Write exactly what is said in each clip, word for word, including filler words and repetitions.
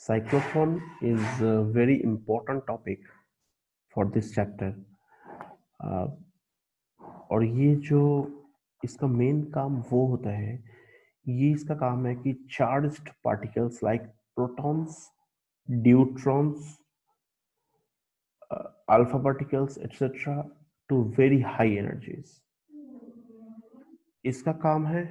Cyclotron is a very important topic for this chapter. uh, और ये जो इसका मेन काम वो होता है, ये इसका काम है कि charged particles like protons, deuterons, alpha particles etcetera to very high energies, इसका काम है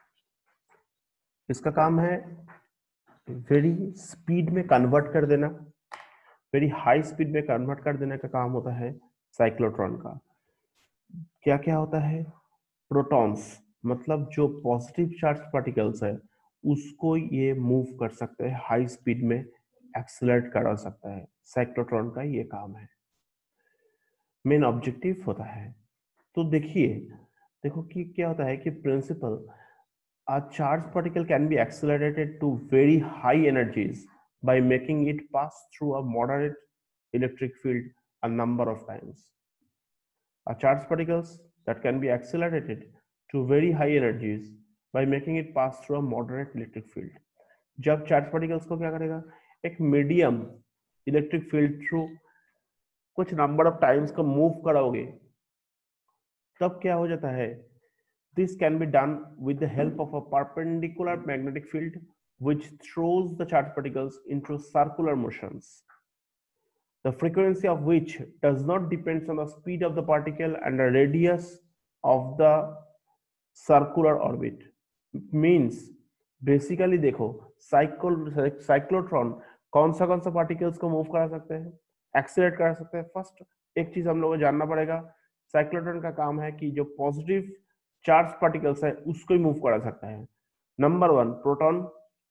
इसका काम है वेरी स्पीड में कन्वर्ट कर देना, वेरी हाई स्पीड में कन्वर्ट कर देने का काम होता है साइक्लोट्रॉन का। क्या क्या होता है? प्रोटॉन्स मतलब जो पॉजिटिव चार्ज पार्टिकल्स है उसको ये मूव कर सकते हैं, हाई स्पीड में एक्सेलरेट करा सकता है। साइक्लोट्रॉन का ये काम है, मेन ऑब्जेक्टिव होता है। तो देखिए देखो कि क्या होता है कि principle, a charged particle can be accelerated to very high energies by making it pass through a moderate electric field a number of times. A charged particles that can be accelerated to very high energies by making it pass through a moderate electric field. जब charge particles को क्या करेगा, एक medium electric field through कुछ number of times को move कराओगे, तब क्या हो जाता है? This can be done with the help of a perpendicular magnetic field which throws the charged particles into circular motions, the frequency of which does not depend on the speed of the particle and the radius of the circular orbit. It means basically देखो cyclotron कौन सा कौन सा particles को move करा सकते हैं, accelerate करा सकते हैं। फर्स्ट एक चीज हम लोगों को जानना पड़ेगा, साइक्लोट्रॉन का काम है कि जो पॉजिटिव चार्ज पार्टिकल्स है उसको ही मूव करा सकता है। Number one proton,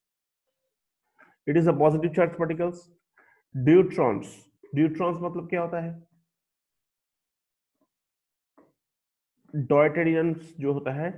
it is a positive charge particles. Deuterons, deuterons मतलब क्या होता है? डॉयटेरियंस जो होता है,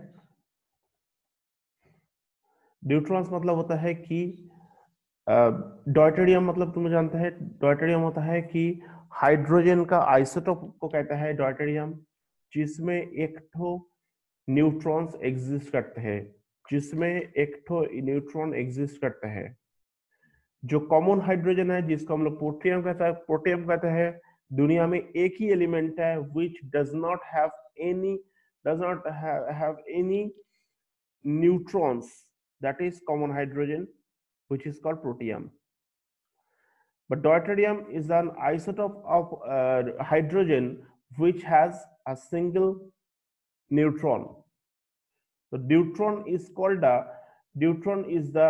ड्यूट्रॉन्स मतलब होता है कि डॉयटेरियम मतलब तुम जानते हैं, डॉयटेरियम होता है कि हाइड्रोजन का आइसोटोप को कहता है डॉयटेरियम, जिसमें एक ठो न्यूट्रॉन्स एग्जिस्ट करते हैं, जिसमें एक ठो न्यूट्रॉन एग्जिस्ट करते हैं। जो कॉमन हाइड्रोजन है जिसको हम लोग पोटेशियम कहते हैं, पोटेशियम कहते हैं, दुनिया में एक ही एलिमेंट है which does not have any does not have, have any neutrons, that is common hydrogen, which is called protium. But deuterium is an isotope of uh, hydrogen which has a single neutron. The deuteron is called a deuteron is the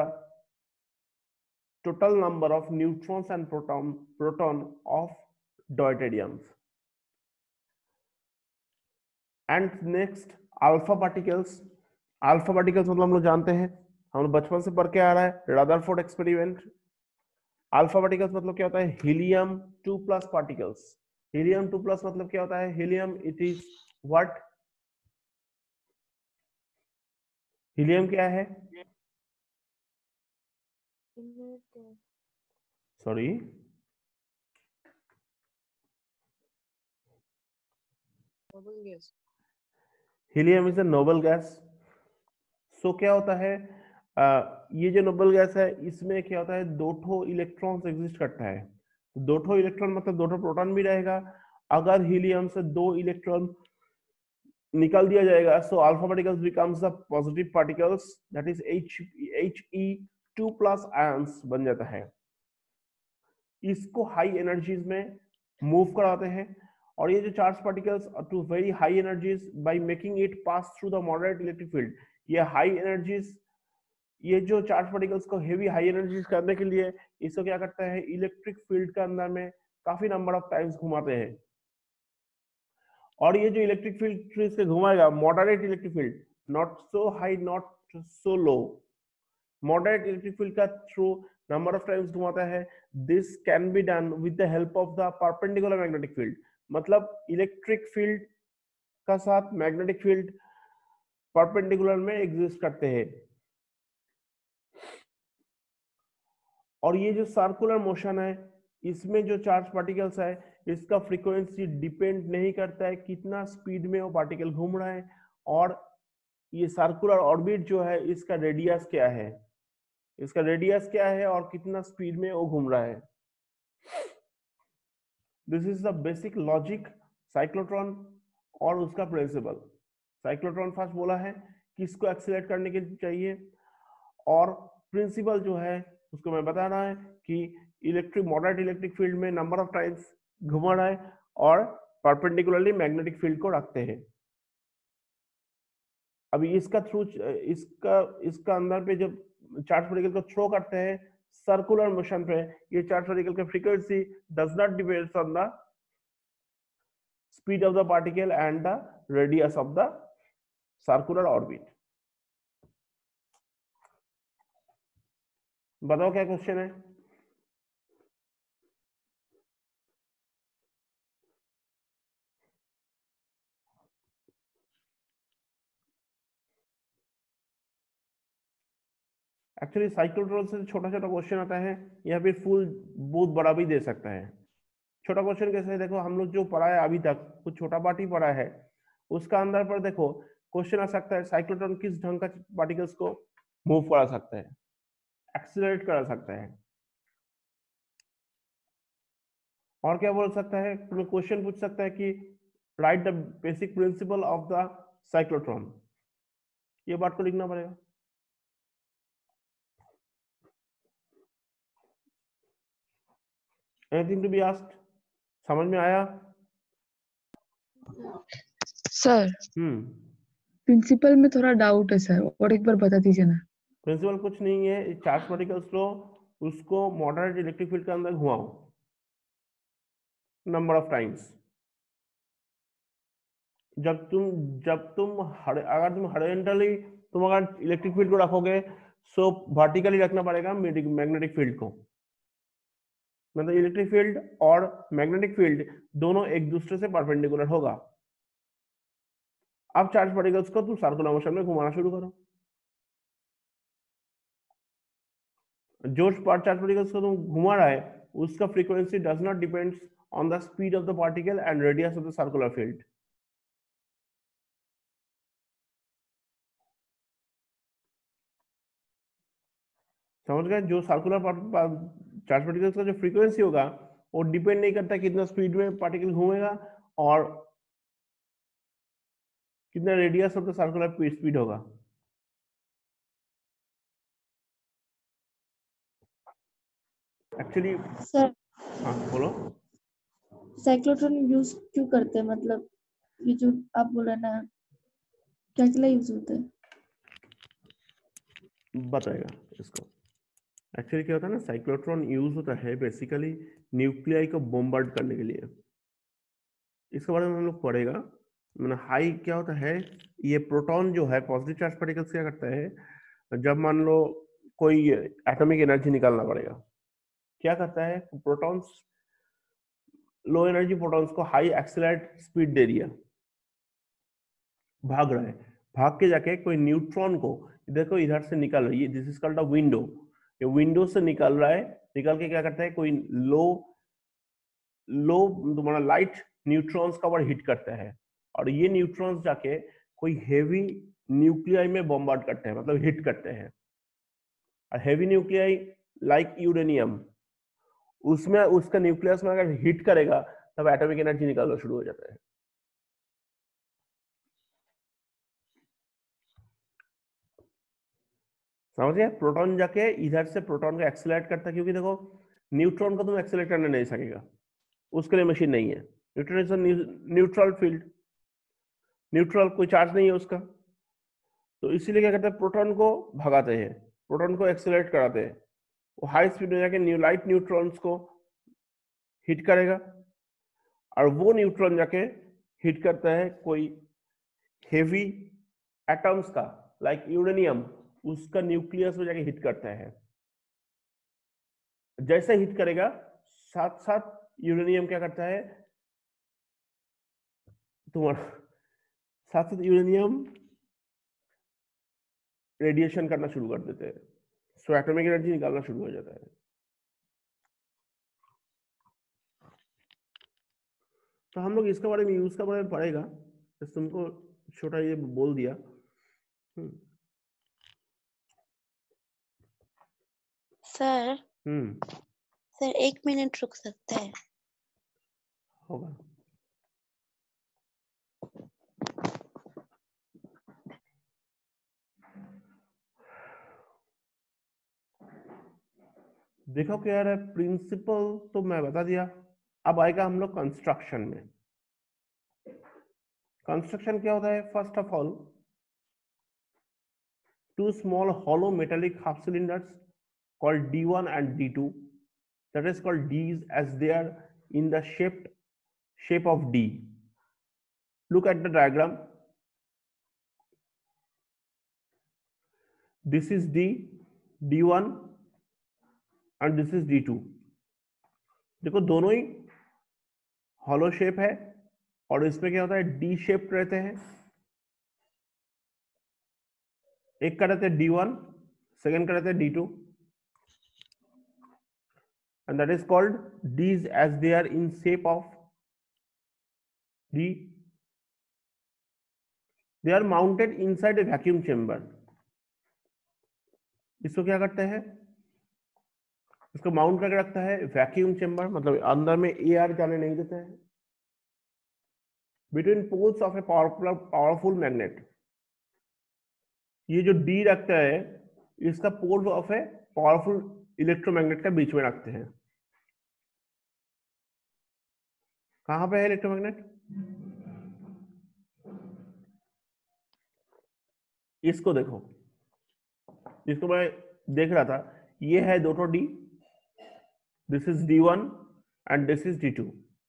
total number of neutrons and proton proton of deuterium. And next alpha particles. alpha particles मतलब हम लोग जानते हैं, हम लोग बचपन से पढ़ के आ रहा है, रदरफोर्ड एक्सपेरिमेंट। अल्फा पार्टिकल्स मतलब क्या होता है? Helium two plus particles. Helium two plus मतलब क्या होता है? Helium it is what? Helium क्या है? Sorry, helium is a noble gas. So क्या होता है? आ, ये जो नोबल गैस है इसमें क्या होता है? दो ठो इलेक्ट्रॉन्स एग्जिस्ट करता है। तो दो ठो इलेक्ट्रॉन मतलब दो ठो प्रोटॉन भी रहेगा। अगर हीलियम से दो इलेक्ट्रॉन निकाल दिया जाएगा, so alpha particles becomes the positive particles, that is H H E two plus ions बन जाता है। इसको हाई एनर्जीज में मूव कराते हैं, और ये जो charge particles to very high energies by making it pass through the moderate electric field, ये हाई एनर्जीज, ये जो चार्ज पार्टिकल्स को हेवी हाई एनर्जीज करने के लिए इसको क्या करता है? इलेक्ट्रिक फील्ड के अंदर में काफी नंबर ऑफ टाइम्स घुमाते हैं। और ये जो इलेक्ट्रिक फील्ड इससे घुमाएगा, moderate electric field, not so high not so low, moderate electric field का थ्रू नंबर ऑफ टाइम्स घुमाता है। This can be done with the help of the perpendicular magnetic field, मतलब इलेक्ट्रिक फील्ड का साथ magnetic field perpendicular में exist करते हैं। और ये जो सर्कुलर मोशन है इसमें जो चार्ज पार्टिकल्स है इसका फ्रीक्वेंसी डिपेंड नहीं करता है कितना स्पीड में वो पार्टिकल घूम रहा है, और ये सर्कुलर ऑर्बिट जो है इसका रेडियस क्या है, इसका रेडियस क्या है और कितना स्पीड में वो घूम रहा है। This is the basic logic cyclotron और उसका प्रिंसिपल। साइक्लोट्रॉन फर्स्ट बोला है कि इसको एक्सीलरेट करने के लिए चाहिए, और प्रिंसिपल जो है उसको मैं बता रहा है कि इलेक्ट्रिक मॉडरेट इलेक्ट्रिक फील्ड में नंबर ऑफ टाइम्स घुमा रहा है और परपेंडिकुलरली मैग्नेटिक फील्ड को रखते हैं। अभी इसका थ्रू इसका इसका अंदर पे जब चार्ज पार्टिकल को थ्रो करते हैं सर्कुलर मोशन पे, ये चार्ज पार्टिकल का frequency does not depends on the speed of the particle and the radius of the circular orbit. बताओ क्या क्वेश्चन है। एक्चुअली साइक्लोट्रॉन से छोटा छोटा क्वेश्चन आता है या फिर फुल बहुत बड़ा भी दे सकता है। छोटा क्वेश्चन कैसे है, देखो हम लोग जो पढ़ा है अभी तक कुछ छोटा पार्ट ही पढ़ा है, उसका अंदर पर देखो क्वेश्चन आ सकता है साइक्लोट्रॉन किस ढंग का पार्टिकल्स को मूव करा सकता है, एक्सीलरेट करा सकता है, और क्या बोल सकता है, तुम्हें क्वेश्चन पूछ सकता है कि right the basic principle of the cyclotron. ये बात को लिखना पड़ेगा। Anything to be asked? समझ में आया सर? हम्म प्रिंसिपल में थोड़ा डाउट है सर, और एक बार बता दीजिए ना। प्रिंसिपल कुछ नहीं है, चार्ज पार्टिकल्स लो, उसको मॉडरेट इलेक्ट्रिक फील्ड के अंदर घुमाओ नंबर ऑफ टाइम्स। जब तुम जब तुम अगर तुम हॉरिजॉन्टली तुम अगर इलेक्ट्रिक फील्ड को रखोगे सो वर्टिकली रखना पड़ेगा मैग्नेटिक फील्ड को, मतलब इलेक्ट्रिक फील्ड और मैग्नेटिक फील्ड दोनों एक दूसरे से परपेंडिकुलर होगा। अब चार्ज पार्टिकल्स को तुम सर्कुलर मोशन में घुमाना शुरू करो। जो चार्ज पार्टिकल्स को तुम घुमा रहा है उसका frequency does not depends on the speed of the particle and radius of the circular field. समझ गए? जो सर्कुलर चार्ज पार्टिकल्स का जो फ्रीक्वेंसी होगा वो डिपेंड नहीं करता कितना स्पीड में पार्टिकल घूमेगा और कितना radius of the circular speed होगा। एक्चुअली सर हाँ बोलो। साइक्लोट्रॉन यूज क्यों करते हैं, मतलब ये जो आप बोल रहे ना क्या के लिए यूज होता है? बताएगा इसको। एक्चुअली क्या होता है ना, साइक्लोट्रॉन यूज होता है बेसिकली न्यूक्लियाई को बॉम्बार्ड करने के लिए। इसके बारे में हम लोग पढ़ेगा। मैंने हाई क्या होता है, ये प्रोटॉन जो है पॉजिटिव चार्ज पार्टिकल्स क्या करता है, जब मान लो कोई एटॉमिक एनर्जी निकालना पड़ेगा, क्या करता है प्रोटॉन्स, लो एनर्जी प्रोटॉन्स को हाई एक्सेलरेट स्पीड दे दिया, भाग रहा है, भाग के जाके कोई न्यूट्रॉन को देखो इधर से निकल रही है, this is called a window, ये विंडो से निकल रहा है, निकल के क्या करता है कोई लो लो तुम्हारा लाइट न्यूट्रॉन्स का ऊपर हिट करता है, और ये न्यूट्रॉन्स जाके कोई हेवी न्यूक्लियाई में बॉम्बार्ड करते हैं, मतलब हिट करते हैं। और हेवी न्यूक्लियाई लाइक यूरेनियम, उसमें उसका न्यूक्लियस में अगर हिट करेगा तब एटॉमिक एनर्जी निकालना शुरू हो जाता है। समझ गए? प्रोटॉन जाके इधर से प्रोटॉन को एक्सेलरेट करता है, क्योंकि देखो न्यूट्रॉन को तुम एक्सेलरेट करने नहीं सकेगा, उसके लिए मशीन नहीं है। Neutron is neutral field, neutral कोई चार्ज नहीं है उसका, तो इसीलिए क्या करते हैं प्रोटॉन को भगाते हैं, प्रोटॉन को एक्सेलरेट कराते हैं, वो हाई स्पीड में जाके न्यू लाइट न्यूट्रॉन्स को हिट करेगा, और वो न्यूट्रॉन जाके हिट करता है कोई हेवी एटम्स का लाइक यूरेनियम, उसका न्यूक्लियस में जाके हिट करता है। जैसे हिट करेगा साथ साथ यूरेनियम क्या करता है तुम्हारा, साथ साथ यूरेनियम रेडिएशन करना शुरू कर देते हैं, सो एटॉमिक एनर्जी निकालना शुरू हो जाता है। तो हम लोग इसके बारे में यूज का बारे में पढ़ेगा, तो तुमको छोटा ये बोल दिया। सर हम्म सर एक मिनट रुक सकते हैं? होगा। देखो क्या है, प्रिंसिपल तो मैं बता दिया। अब आएगा हम लोग कंस्ट्रक्शन में। कंस्ट्रक्शन क्या होता है? First of all, two small hollow metallic half cylinders called D one and D two, that is called D's as they are in the shaped shape of D. Look at the diagram. This is D, D one and this is D two. देखो दोनों ही hollow shape है और इसमें क्या होता है, D shape रहते हैं। एक का रहता है डी वन, सेकेंड का रहता है D two, and that is called D's as they are in shape of D. They are mounted inside a vacuum chamber. इसको क्या करते हैं? इसको माउंट करके रखता है वैक्यूम चेम्बर, मतलब अंदर में एयर जाने नहीं देते हैं। Between poles of a powerful powerful magnet, ये जो डी रखता है इसका pole of a powerful electromagnet के बीच में रखते हैं। कहां पे है इलेक्ट्रोमैग्नेट? इसको देखो, इसको मैं देख रहा था, ये है दोनों D, this is D one and this is D two.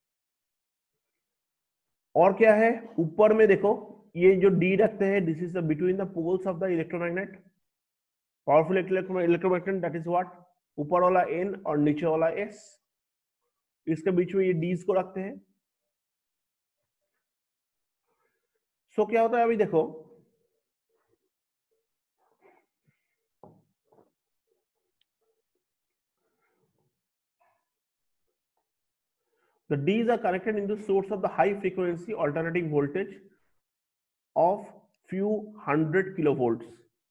और क्या है ऊपर में देखो, ये जो डी रखते हैं, this is the between the poles of the electromagnet, powerful electromagnet, that is what, ऊपर वाला एन और नीचे वाला एस, इसके बीच में ये डीज को रखते हैं। सो so, क्या होता है अभी देखो, the D's are connected in the source of the high frequency alternating voltage of few hundred kilovolts.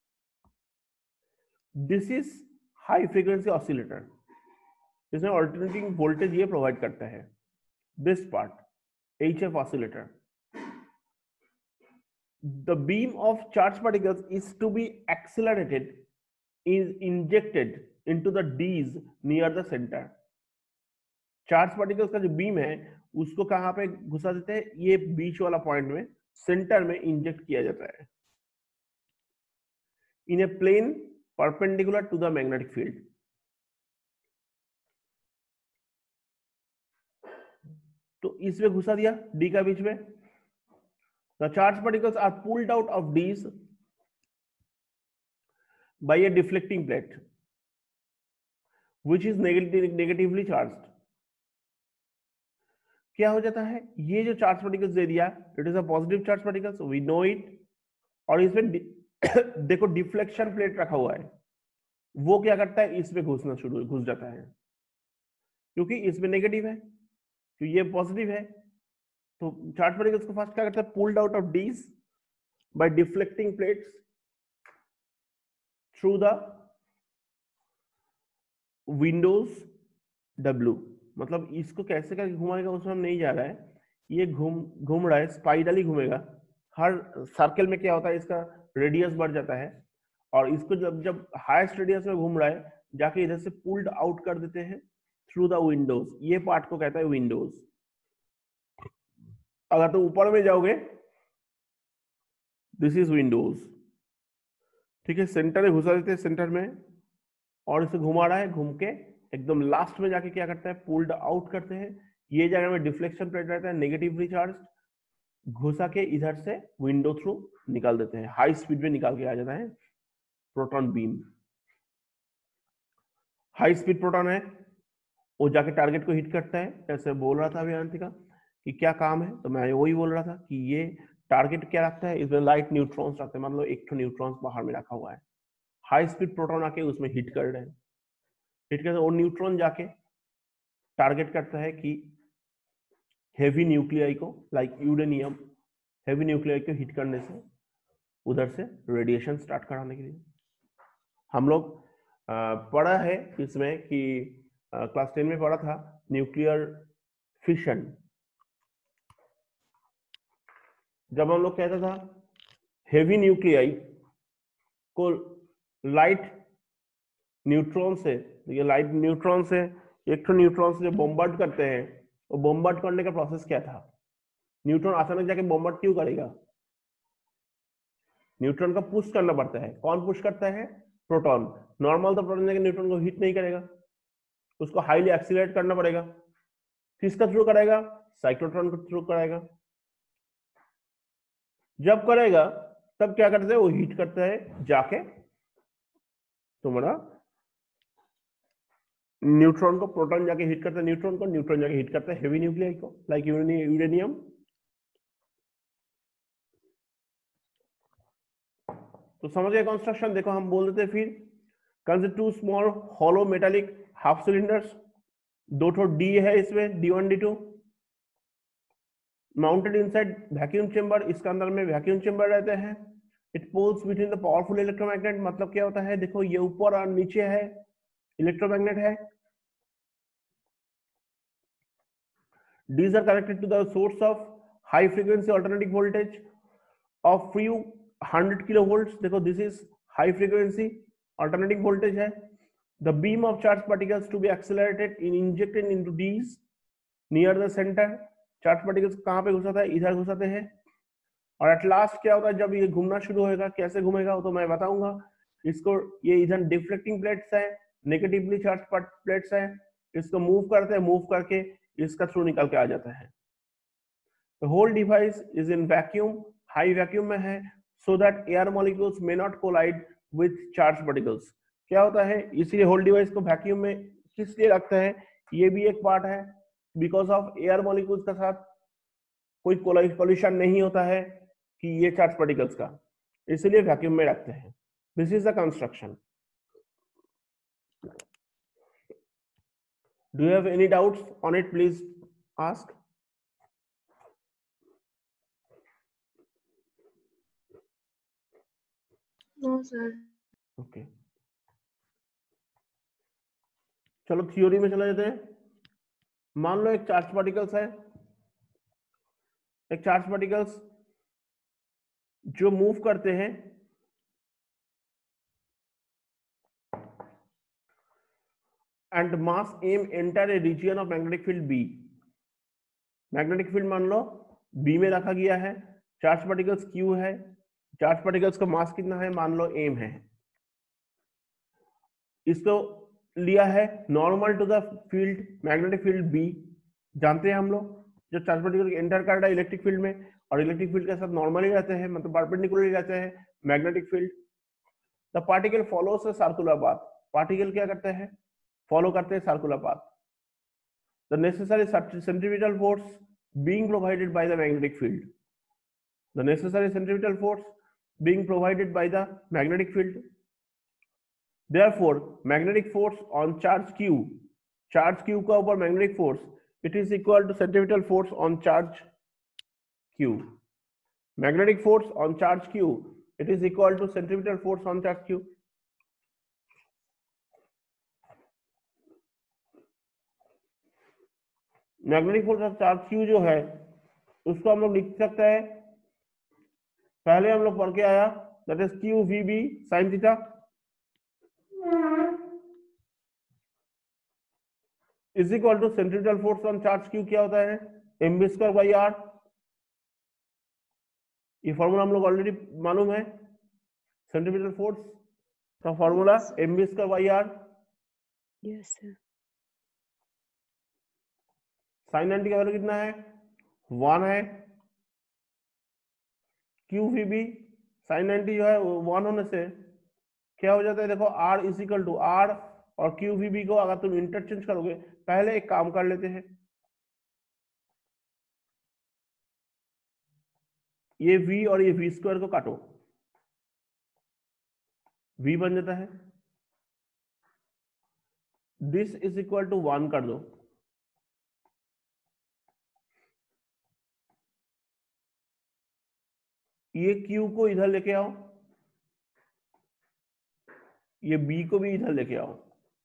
This is high frequency oscillator. इसमें alternating voltage ये provide करता है। This part, H F oscillator. The beam of charged particles is to be accelerated, is injected into the D's near the center. Charge particles का जो beam है उसको कहां पे घुसा देते हैं? ये बीच वाला पॉइंट में, सेंटर में इंजेक्ट किया जाता है, in a plane perpendicular to the magnetic field. तो इसमें घुसा दिया डी का बीच में। The charge particles are pulled out of Ds by a deflecting plate which is negatively charged. क्या हो जाता है, ये जो चार्ज पार्टिकल्स दे दिया, it is a positive charge particles, we know it. और इसमें देखो डिफ्लेक्शन प्लेट रखा हुआ है, वो क्या करता है, इसमें घुसना शुरू घुस जाता है, क्योंकि इसमें नेगेटिव है, तो ये पॉजिटिव है। तो चार्ज पार्टिकल्स को फर्स्ट क्या करता है, pulled out of Ds by deflecting plates through the windows W. मतलब इसको कैसे करके घुमाएगा उसमें हम नहीं जा रहा है, ये घूम घूम रहा है, स्पाइरली घूमेगा। हर सर्कल में क्या होता है, इसका रेडियस बढ़ जाता है, और इसको जब जब हाईएस्ट रेडियस में घूम रहा है, जाके इधर से पुल्ड आउट कर देते हैं थ्रू द विंडोज। ये पार्ट को कहता है विंडोज। अगर तो ऊपर में जाओगे, दिस इज विंडोज, ठीक है। सेंटर में घुसा देते हैं, सेंटर में, और इसे घुमा रहा है, घूम के एकदम लास्ट में जाके क्या करता है, पुल्ड आउट करते हैं। ये जगह में डिफ्लेक्शन प्लेट रहता है, नेगेटिवली चार्ज, घुसा के इधर से विंडो थ्रू निकाल देते हैं, हाई स्पीड में निकाल के आ जाता है proton beam. High speed proton है, वो जाके टारगेट को हिट करता है। जैसे बोल रहा था अभी अनंतिका कि क्या काम है, तो मैं वही बोल रहा था कि ये टारगेट क्या रखता है, इसमें लाइट न्यूट्रॉन्स रखते हैं, मतलब एक तो न्यूट्रॉन्स बाहर में रखा हुआ है, हाई स्पीड प्रोटॉन आके उसमें हिट कर रहे हैं। हिट करते वो न्यूट्रॉन जाके टारगेट करता है कि हेवी न्यूक्लियाई को, लाइक यूरेनियम, हेवी न्यूक्लियाई को हिट करने से उधर से रेडिएशन स्टार्ट कराने के लिए। हम लोग पढ़ा है इसमें कि क्लास टेन में पढ़ा था न्यूक्लियर फिशन। जब हम लोग कहता था हेवी न्यूक्लियाई को लाइट न्यूट्रॉन से, ये लाइट न्यूट्रॉन से एक तो न्यूट्रॉन से जो बॉम्बार्ड करते हैं, वो बॉम्बार्ड करने का प्रोसेस क्या था? न्यूट्रॉन अचानक जाके बॉम्बार्ड क्यों करेगा? न्यूट्रॉन का पुश करना पड़ता है। कौन पुश करता है? प्रोटॉन। नॉर्मल तो प्रोटॉन जाके न्यूट्रॉन को हिट नहीं करेगा, उसको हाईली एक्सीलरेट करना पड़ेगा। किसका थ्रू करेगा? साइक्लोट्रॉन को थ्रू करेगा। जब करेगा तब क्या करते हैं? वो हीट करता है जाके तुम्हारा न्यूट्रॉन को, प्रोटॉन जाके हिट करता है न्यूट्रॉन को, न्यूट्रॉन जाके हिट करता है हेवी न्यूक्लियाई को, लाइक यूरेनियम। तो समझ गए कंस्ट्रक्शन? देखो हम बोल देते फिर, consider two small hollow metallic half cylinders, दो ठो डी है इसमें, D one D two, mounted inside vacuum chamber. इसके अंदर में वैक्यूम चेंबर रहते हैं। It poles between the powerful electromagnet. मतलब क्या होता है? देखो ये ऊपर और नीचे है, इलेक्ट्रोमैग्नेट है। These are connected to the source of high frequency alternating voltage of few hundred kilovolts. देखो this is high frequency alternating voltage है। The beam of charged particles to be accelerated in injected into these near the center. Charge particles कहाँ पे घुसाता है? इधर घुसाते हैं। और at last क्या होता है जब ये घूमना शुरू होगा? कैसे घूमेगा वो तो मैं बताऊंगा। इसको ये इधर डिफ्लेक्टिंग प्लेट्स है, नेगेटिवली चार्ज प्लेट्स है, इसको मूव करते हैं, मूव करके इसका थ्रू निकल के आ जाता है। The whole device is in vacuum, high vacuum में है, so that air molecules may not collide with charged particles. क्या होता है? इसीलिए whole device को vacuum में किस लिए रखता है? ये भी एक पार्ट है, because of air molecules का साथ कोई collision नहीं होता है कि ये charged particles का, इसलिए vacuum में रखते हैं। This is the construction. Do you have any doubts on it? Please ask. No sir. Okay, चलो थ्योरी में चले जाते हैं। मान लो एक चार्ज पार्टिकल्स है, एक चार्ज पार्टिकल्स जो मूव करते हैं and mass M enter a region of magnetic field B. Magnetic field मान लो बी में रखा गया है, चार्ज पार्टिकल्स क्यू है, चार्ज पार्टिकल्स का मास कितना है? मान लो एम है। इसको लिया है normal to the field, magnetic field B. जानते हैं हम लोग जो चार्ज पार्टिकल एंटर कर रहा है इलेक्ट्रिक फील्ड में, और इलेक्ट्रिक फील्ड के साथ नॉर्मली रहते हैं, मतलब परपेंडिकुलरली रहते हैं magnetic field. The particle follows a circular path. Particle क्या करते हैं? फॉलो करते हैं circular path. The necessary centrifugal force being provided by the magnetic field. The necessary centrifugal force being provided by the magnetic field. Therefore, magnetic force on charge Q, charge Q का ऊपर magnetic force, it is equal to centrifugal force on charge Q. Magnetic force on charge Q, it is equal to centrifugal force on charge Q. Magnetic force of charge Q जो है उसको हम लोग लिख सकते हैं, पहले हम लोग पढ़ के आया, that is Q V B sin theta is equal to centrifugal force on charge Q। क्या होता है? M V square by R. ये फॉर्मूला हम लोग ऑलरेडी मालूम है, सेंट्रीफ्यूगल फोर्स का formula M V square by R. Yes sir. Sine ninety का वैल्यू कितना है? वन है। Q V B sine ninety जो है वन होने से क्या हो जाता है? देखो R is equal to R और क्यू वी बी को अगर तुम इंटरचेंज करोगे, पहले एक काम कर लेते हैं, ये v और ये v स्क्वायर को काटो, v बन जाता है, this is equal to one कर दो, ये q को इधर लेके आओ, ये बी को भी इधर लेके आओ,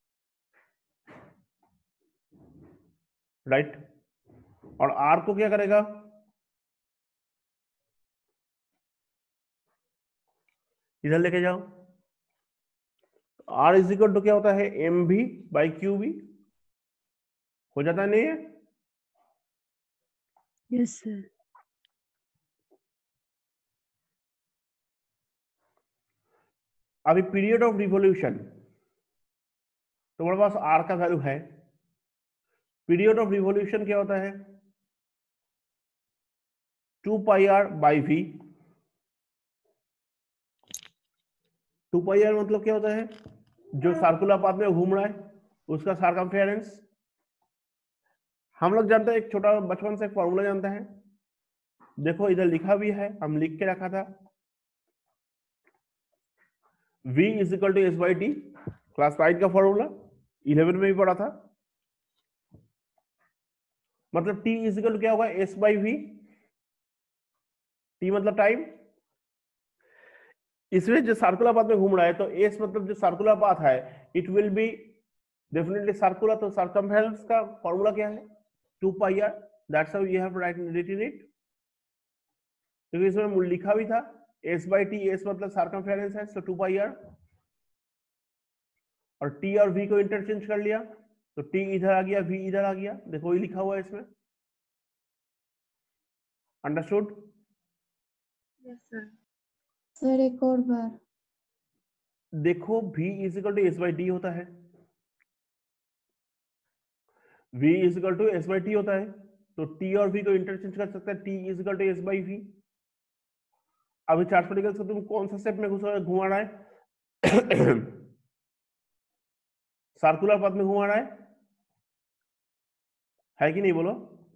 राइट, और आर को क्या करेगा, इधर लेके जाओ। आर इज इक्वल टू क्या होता है, एम भी बाई क्यू भी हो जाता है, नहीं है? Yes, sir. अभी पीरियड ऑफ रिवोल्यूशन, तो हमारे पास आर का वैल्यू है। पीरियड ऑफ रिवोल्यूशन क्या होता है, two pi R by V. Two pi R मतलब क्या होता है, जो सर्कुलर पाथ में घूम रहा है उसका सर्कमफेरेंस। हम लोग जानते हैं, एक छोटा बचपन से एक फॉर्मूला जानते हैं, देखो इधर लिखा भी है, हम लिख के रखा था, v is equal to S by T, class five का फॉर्मूला, इलेवन में भी पढ़ा था। मतलब t इज इक्वल टू क्या होगा, s बाई वी। t मतलब टाइम, इसमें जो सर्कुलर पाथ में घूम रहा है तो s मतलब जो सर्कुलर पाथ है it will be definitely circular, तो सर्कमफेरेंस का फॉर्मूला क्या है, two pi R, that's how you have right written it. क्योंकि इसमें लिखा भी था s बाई टी, s मतलब सर्कमफेरेंस है, सो टू पाई आर, और t और v को इंटरचेंज कर लिया तो t इधर आ गया, v इधर आ गया, देखो ये लिखा हुआ है इसमें। अंडरस्टूड? Yes sir. सर एक और बार देखो v is equal to S by T होता है, v is equal to S by T होता है, तो t और v को इंटरचेंज कर सकते हैं, t is equal to S by V. अभी चार्ज पार्टिकल्स को तुम कौन सा स्टेप में घुमा रहा है सर्कुलर पाथ में घुमा रहा है है कि नहीं, बोलो?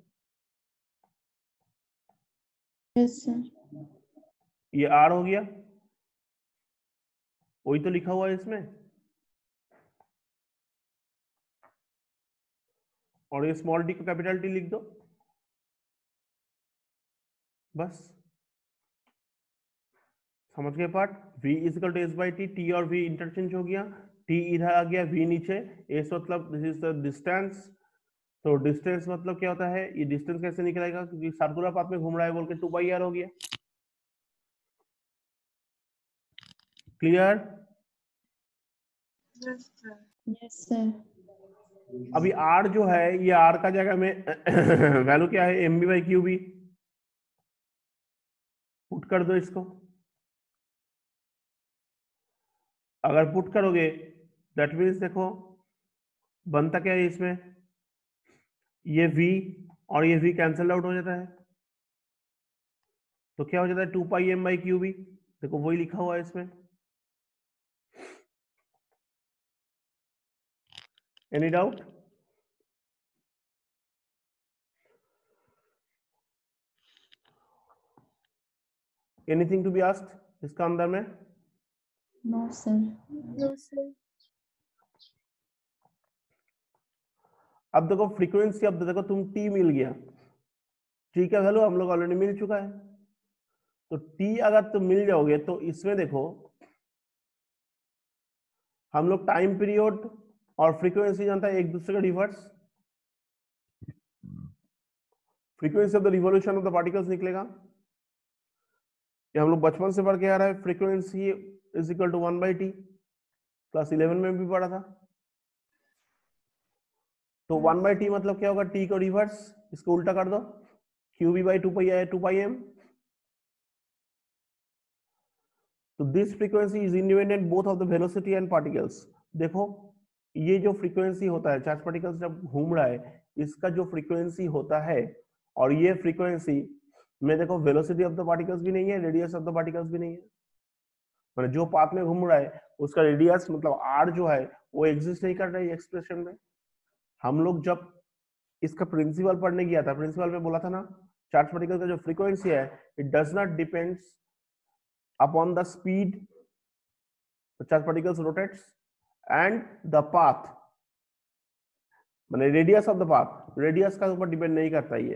Yes sir. ये r हो गया, वही तो लिखा हुआ है इसमें, और ये स्मॉल डी को कैपिटल टी लिख दो, बस समझ गए part. v is equal to S by T, T और v इंटरचेंज हो गया, t इधर आ गया, v नीचे, s मतलब दिस इज द डिस्टेंस, तो डिस्टेंस मतलब क्या होता है, ये डिस्टेंस कैसे निकलेगा, क्योंकि सर्कुलर पाथ में घूम रहा है बोल के टू पाई आर हो गया। क्लियर? Yes sir. अभी r जो है, ये r का जगह में वैल्यू क्या है, M V by Q B, put कर दो इसको। अगर पुट करोगे दैट मीन्स देखो बनता क्या है इसमें, ये v और ये v कैंसल आउट हो जाता है, तो क्या हो जाता है, two pi M by Q B, देखो वही लिखा हुआ है इसमें। Any doubt? Anything to be asked इसका अंदर में? No sir. No, sir. अब देखो फ्रीक्वेंसी, अब देखो तुम t मिल गया, t का वैल्यू हम लोग ऑलरेडी मिल चुका है, तो t अगर तुम मिल जाओगे तो इसमें देखो हम लोग टाइम पीरियड और फ्रीक्वेंसी जानता है एक दूसरे का reverse, frequency of the revolution of the particles निकलेगा, ये हम लोग बचपन से पढ़ के आ रहा है, frequency is equal to one by T, class eleven में भी पढ़ा था। तो वन बाई टी मतलब क्या होगा, टी को रिवर्स, इसको उल्टा कर दो, Q B by two pi I two pi M. तो this frequency is independent both of the velocity and particles. देखो ये जो फ्रीक्वेंसी होता है, चार्ज पार्टिकल्स जब घूम रहा है, इसका जो फ्रीक्वेंसी होता है, और ये फ्रीक्वेंसी में देखो वेलोसिटी ऑफ द पार्टिकल्स भी नहीं है, रेडियस ऑफ द पार्टिकल्स भी नहीं है, मतलब जो पाथ में घूम रहा है उसका रेडियस मतलब आर जो है वो एग्जिस्ट नहीं कर रहा है एक्सप्रेशन में। हम लोग जब इसका प्रिंसिपल पढ़ने गया था, प्रिंसिपल में बोला था ना, चार्ज पार्टिकल का जो फ्रीक्वेंसी है it does not depends upon the speed charge particles rotates and the path, मतलब radius of the path, radius का ऊपर डिपेंड नहीं करता ये।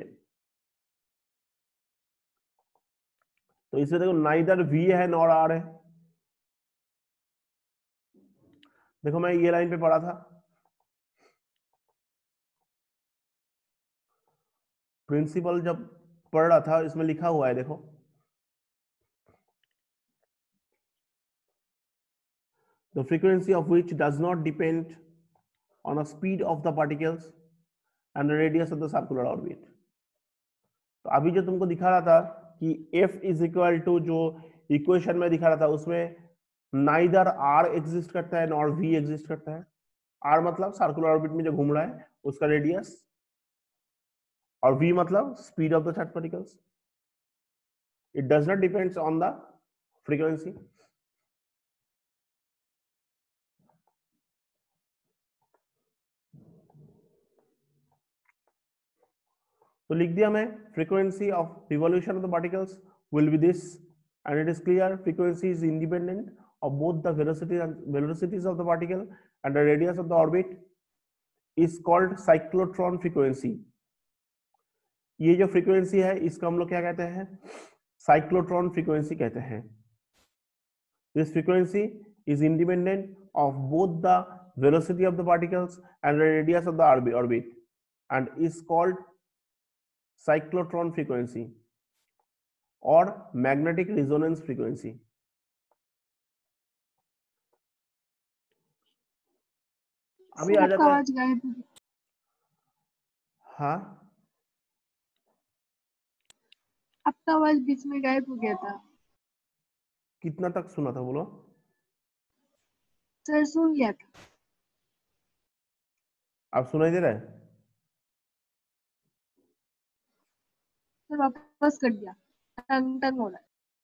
तो इससे देखो नाइदर v है नॉर r है, देखो मैं ये लाइन पे पढ़ा था, प्रिंसिपल जब पढ़ रहा था इसमें लिखा हुआ है, देखो the frequency of which does not depend on the speed of the particles and the radius of the circular orbit। तो अभी जो तुमको दिखा रहा था कि F इज इक्वल टू, जो इक्वेशन में दिखा रहा था उसमें नाइदर R एग्जिस्ट करता है नॉर V एग्जिस्ट करता है। R मतलब सर्कुलर ऑर्बिट में जो घूम रहा है उसका रेडियस, और V मतलब speed of the charge particles. It does not depends on the frequency. तो लिख दिया मैं, frequency of revolution of the particles will be this, and it is clear frequency is independent of both the velocity and velocities of the particle and the radius of the orbit is called cyclotron frequency। ये जो frequency है इसका हम लोग क्या कहते हैं, cyclotron frequency कहते हैं। This frequency is independent of both the velocity of the particles and the radius of the orbit and is called cyclotron frequency or magnetic resonance frequency। अभी आ जाता है, हाँ आपका आवाज बीच में गायब हो गया था। कितना तक सुना था बोलो? सर सुन गया था। आप सुनाई दे रहा है? सर वापस कट गया, टंग टंग हो रहा है।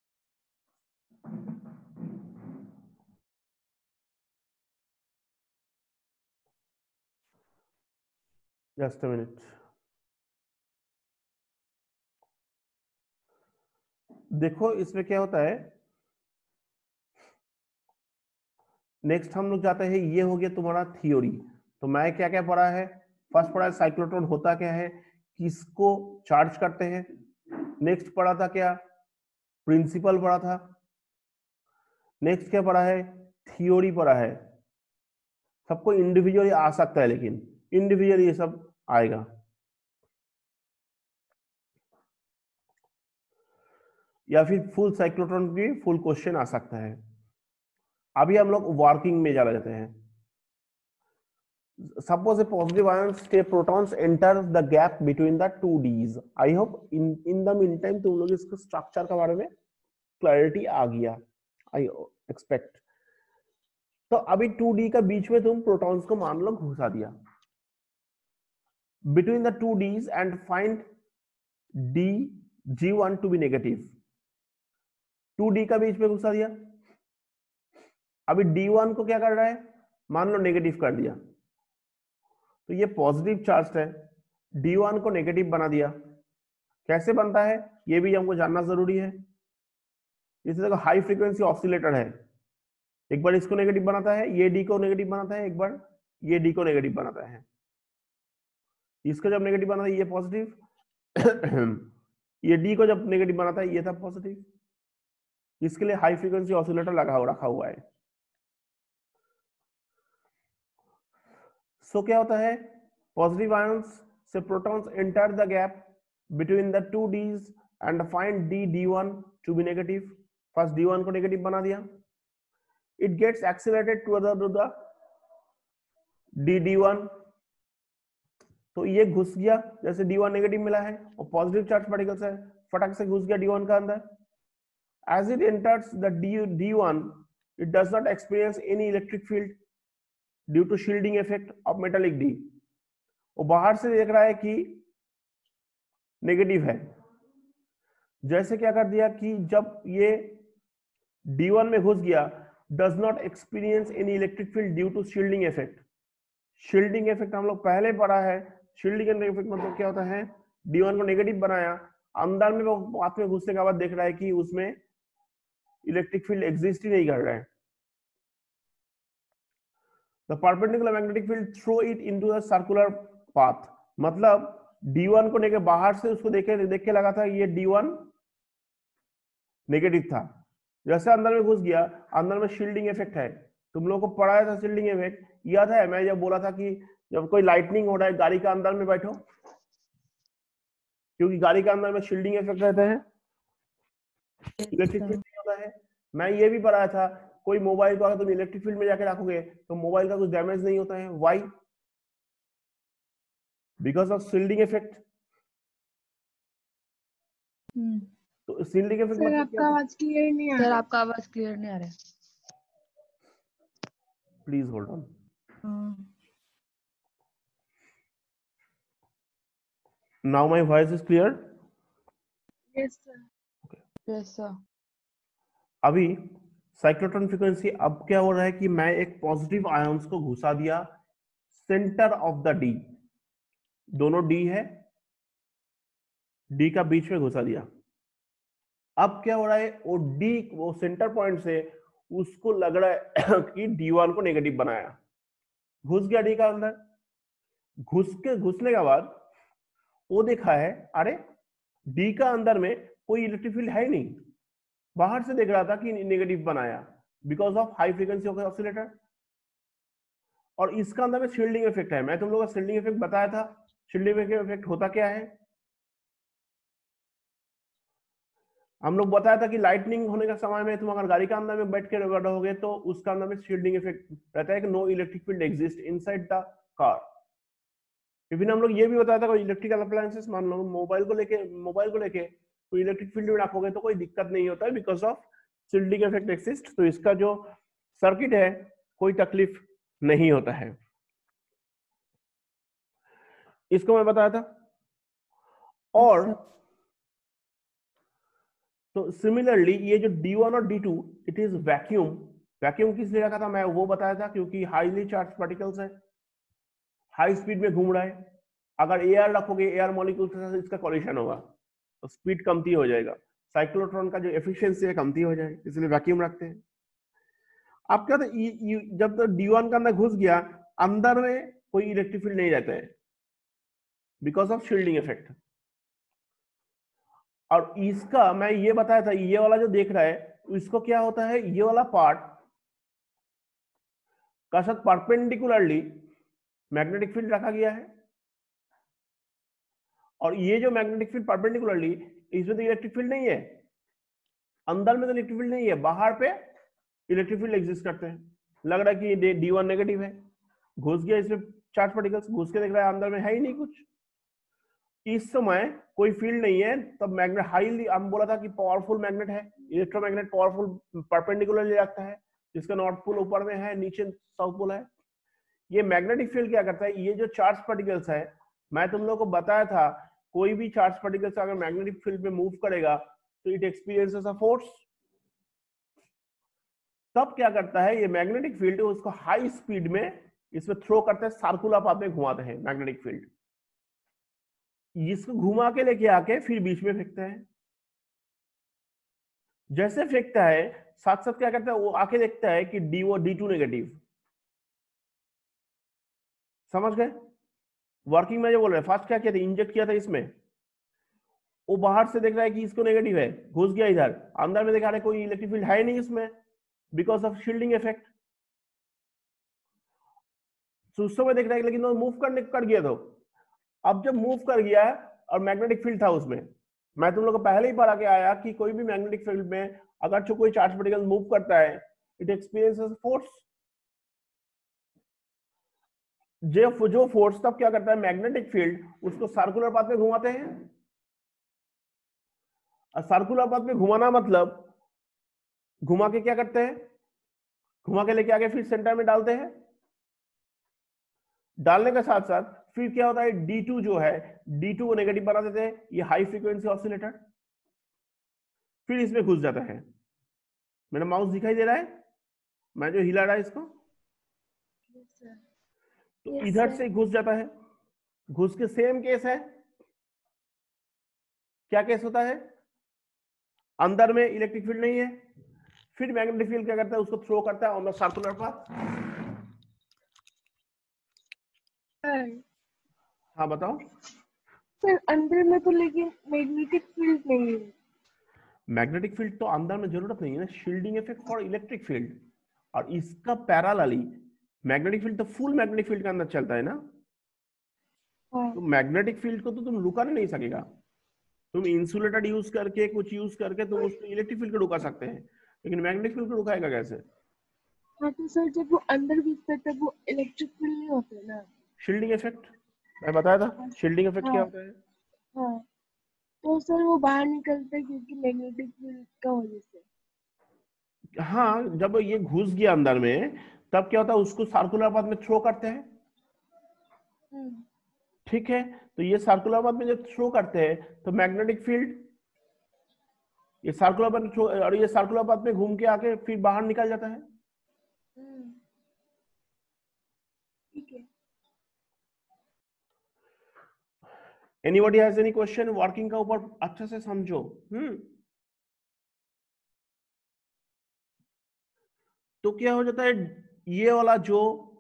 Just a minute. देखो इसमें क्या होता है, नेक्स्ट हम लोग जाते हैं, ये हो गया तुम्हारा थ्योरी। तो मैं क्या क्या पढ़ा है, फर्स्ट पढ़ा है साइक्लोट्रॉन होता क्या है, किसको चार्ज करते हैं। नेक्स्ट पढ़ा था क्या, प्रिंसिपल पढ़ा था। नेक्स्ट क्या पढ़ा है, थ्योरी पढ़ा है। सबको इंडिविजुअली आ सकता है लेकिन इंडिविजुअली ये सब आएगा। या फिर फुल साइक्लोट्रॉन की फुल क्वेश्चन आ सकता है। अभी हम लोग वर्किंग में चला जाते हैं। Suppose a positive ion state protons enter the gap between the two Ds। I hope in in the meantime तुम लोग इसके स्ट्रक्चर के बारे में क्लैरिटी आ गया, I expect। तो अभी टू डी का बीच में तुम प्रोटॉन्स को मान लो घुसा दिया between the two Ds and find D G one to be negative। Two D का बीच में घुसा दिया, अभी डी वन को क्या कर रहा है, मान लो नेगेटिव कर दिया, तो ये पॉजिटिव चार्ज है, डी वन को नेगेटिव बना दिया। कैसे बनता है ये भी हमको जानना जरूरी है। इसे देखो हाई फ्रीक्वेंसी ऑसिलेटर है, एक बार इसको नेगेटिव बनाता है, ये डी को नेगेटिव बनाता है, एक बार ये डी को नेगेटिव बनाता है। इसको जब नेगेटिव बनाता है ये पॉजिटिव, ये डी को जब नेगेटिव बनाता है ये था पॉजिटिव। इसके लिए हाई फ्रीक्वेंसी ऑसिलेटर लगा हुआ रखा हुआ है। सो so, क्या होता है, पॉजिटिव आयंस से protons enter the gap between the two Ds and find D D one to be negative. First D one को नेगेटिव बना दिया, it gets accelerated to the D D one. तो ये घुस गया, जैसे डी वन नेगेटिव मिला है और पॉजिटिव चार्ज पार्टिकल्स है, फटक से घुस गया डी वन का अंदर। As it enters the D one, it does not experience any electric field due to shielding effect of metallic D। वो बाहर से देख रहा है कि नेगेटिव है, जैसे क्या कर दिया कि जब ये डी वन में घुस गया, does not experience any electric field due to shielding effect। Shielding effect हम लोग पहले पढ़ा है। शील्डिंग इफेक्ट मतलब क्या होता है, डी वन को नेगेटिव बनाया, अंदर में वो बात में घुसने के बाद देख रहा है कि उसमें इलेक्ट्रिक फील्ड एग्जिस्ट ही नहीं कर रहा है। The perpendicular magnetic field throw it into the circular path। मतलब डी वन को लेके बाहर से उसको देखे देख के लगा था ये डी वन नेगेटिव था, जैसे अंदर में घुस गया, अंदर में शील्डिंग इफेक्ट है, तुम लोगों को पढ़ाया था शील्डिंग इफेक्ट, याद है? मैं जब बोला था कि जब कोई लाइटनिंग हो रहा है गाड़ी के अंदर में बैठो, क्योंकि गाड़ी के अंदर में शील्डिंग इफेक्ट रहता है, इलेक्ट्रिक फील्ड नहीं होता है। मैं ये भी पढ़ाया था कोई मोबाइल को अगर तुम इलेक्ट्रिक फील्ड में जाके रखोगे तो मोबाइल का कुछ डैमेज नहीं होता है। Why? Because of shielding effect. तो शील्डिंग इफेक्ट सर मतलब आपका क्या? आवाज क्लियर नहीं आ सर रहा। आपका आवाज क्लियर नहीं आ रहा है। Please hold on. Now my voice is clear? Yes sir. Yes sir. अभी साइक्लोट्रॉन फ्रीक्वेंसी, अब क्या हो रहा है कि मैं एक पॉजिटिव आयंस को घुसा दिया सेंटर ऑफ द डी, दोनों डी है, डी का बीच में घुसा दिया। अब क्या हो रहा है, वो डी, वो सेंटर पॉइंट से उसको लग रहा है कि डी वन को नेगेटिव बनाया, घुस गया डी का अंदर। घुस के घुसने के बाद वो देखा है अरे डी का अंदर में कोई इलेक्ट्रिक फील्ड है ही नहीं, बाहर से देख रहा था कि नेगेटिव बनाया because of high frequency of oscillator. और इसका अंदर में शील्डिंग इफेक्ट है। मैं तुम लोगों को शील्डिंग इफेक्ट बताया था। शील्डिंग इफेक्ट होता क्या है? हम लोग बताया था कि लाइटनिंग होने का समय में तुम अगर गाड़ी के अंदर में बैठ के रहोगे तो उसका अंदर में शील्डिंग इफेक्ट रहता है कि no electric field exist inside the car. Even हम लोग ये भी बताया था कोई इलेक्ट्रिकल अप्लायंसेस, मान लो मोबाइल को लेके मोबाइल को लेके कोई इलेक्ट्रिक फील्ड में रखोगे तो कोई दिक्कत नहीं होता है because of shielding effect exist. तो इसका जो सर्किट है कोई तकलीफ नहीं होता है, इसको मैं बताया था। और तो सिमिलरली ये जो डी वन और D two it is vacuum. Vacuum किस लिए रखा था मैं वो बताया था, क्योंकि हाईली चार्ज पार्टिकल्स है, हाई स्पीड में घूम रहा है। अगर एयर रखोगे एयर मॉलिक्यूल के साथ इसका कॉलिशन होगा तो स्पीड कमती हो जाएगा, साइक्लोट्रॉन का जो एफिशिएंसी है कमती हो जाएगी, इसलिए वैक्यूम रखते हैं। आप क्या था, जब तो डी वन का अंदर घुस गया अंदर में कोई इलेक्ट्रिक फील्ड नहीं रहता है बिकॉज ऑफ शील्डिंग इफेक्ट। और इसका मैं ये बताया था, ये वाला जो देख रहा है इसको क्या होता है, ये वाला पार्ट का साथ परपेंडिकुलरली मैग्नेटिक फील्ड रखा गया है। और ये जो मैग्नेटिक फील्ड परपेंडिकुलरली, इसमें तो इलेक्ट्रिक फील्ड नहीं है, अंदर में तो इलेक्ट्रिक फील्ड नहीं है, बाहर पे इलेक्ट्रिक फील्ड एग्जिस्ट करते हैं। लग रहा है कि डी वन नेगेटिव है, घुस गया इसमें चार्ज पार्टिकल्स, घुस के देख रहा है अंदर में है ही नहीं कुछ, इस समय कोई फील्ड नहीं है। तब मैग्नेट हाईली, हम बोला था कि पावरफुल मैग्नेट है, इलेक्ट्रोमैग्नेट पावरफुल परपेंडिकुलरली रखता है, जिसका नॉर्थ पोल ऊपर में है, नीचे साउथ पोल है। ये मैग्नेटिक फील्ड क्या करता है, ये जो चार्ज पार्टिकल्स है, मैं तुम लोगों को बताया था कोई भी चार्ज पार्टिकल्स अगर मैग्नेटिक फील्ड में मूव करेगा तो इट एक्सपीरियंसेस अ फोर्स। तब क्या करता है ये मैग्नेटिक फील्ड, उसको हाई स्पीड में इसमें थ्रो करते हैं, सर्कुलर पाथ में घुमाते हैं मैग्नेटिक फील्ड, इसको घुमा के लेके आके फिर बीच में फेंकता है। जैसे फेंकता है साथ साथ क्या करता है, वो आके देखता है कि डी वो डी टू नेगेटिव। समझ गए वर्किंग में जो बोल रहे हैं? फर्स्ट क्या किया था, इंजेक्ट किया था इसमें, वो बाहर से देख रहा है कि इसको नेगेटिव है, घुस गया इधर, अंदर में देखा रहा है कोई इलेक्ट्रिक फील्ड है नहीं इसमें बिकॉज ऑफ शील्डिंग इफेक्ट। तो उस समय देख रहा है लेकिन वो मूव करने कर गया। तो अब जब मूव कर गया और मैग्नेटिक फील्ड था उसमें, मैं तुम लोग को पहले ही पढ़ा के आया कि कोई भी मैग्नेटिक फील्ड में अगर जो कोई चार्ज पार्टिकल मूव करता है इट एक्सपीरियंसेस फोर्स। जो जो फोर्स तब क्या करता है, मैग्नेटिक फील्ड उसको सर्कुलर पाथ में घुमाते हैं। और सर्कुलर पाथ में घुमाना मतलब घुमा के क्या करते हैं, घुमा के लेके आगे फिर सेंटर में डालते हैं। डालने के साथ साथ फिर क्या होता है, डी टू जो है डी टू को नेगेटिव बना देते हैं, ये हाई फ्रीक्वेंसी ऑसिलेटर, फिर इसमें घुस जाता है। मेरा माउस दिखाई दे रहा है, मैं जो हिला रहा है इसको, तो Yes, इधर sir. से घुस जाता है। घुस के सेम केस है, क्या केस होता है, अंदर में इलेक्ट्रिक फील्ड नहीं है, फिर मैग्नेटिक फील्ड क्या करता है, उसको थ्रो करता है ऑन द सर्कुलर पाथ। हाँ बताओ। सर अंदर में तो लेकिन मैग्नेटिक फील्ड नहीं है। मैग्नेटिक फील्ड तो अंदर में जरूरत नहीं है ना, shielding effect for electric field. और इसका पैरेलली मैग्नेटिक फील्ड तो फुल मैग्नेटिक फील्ड के अंदर चलता है ना, हाँ तो मैग्नेटिक फील्ड को तो तुम रुका नहीं सकेगा। तुम इंसुलेटर यूज करके कुछ यूज करके तुम उसको इलेक्ट्रिक फील्ड को रुका सकते हैं, लेकिन मैग्नेटिक फील्ड को रुकाएगा कैसे? हाँ तो सर जब वो अंदर घुसता है तब वो इलेक्ट्रिक फील्ड नहीं होता है ना। शील्डिंग इफेक्ट मैं बताया था, शील्डिंग इफेक्ट क्या हाँ होता है? हाँ तो सर वो बाहर निकलता है क्योंकि मैग्नेटिक फील्ड का वजह से। हाँ, जब ये घुस गया अंदर में तब क्या होता है, उसको सर्कुलर पाथ में थ्रो करते हैं, हम्म ठीक है। तो ये सर्कुलर पाथ में जब थ्रो करते हैं तो मैग्नेटिक फील्ड ये सर्कुलर पाथ में throw- और ये सर्कुलर पाथ में घूम के आके फिर बाहर निकल जाता है। हम्म ठीक है। Anybody has any question? Working का ऊपर अच्छे से समझो। हम्म तो क्या हो जाता है, ये वाला जो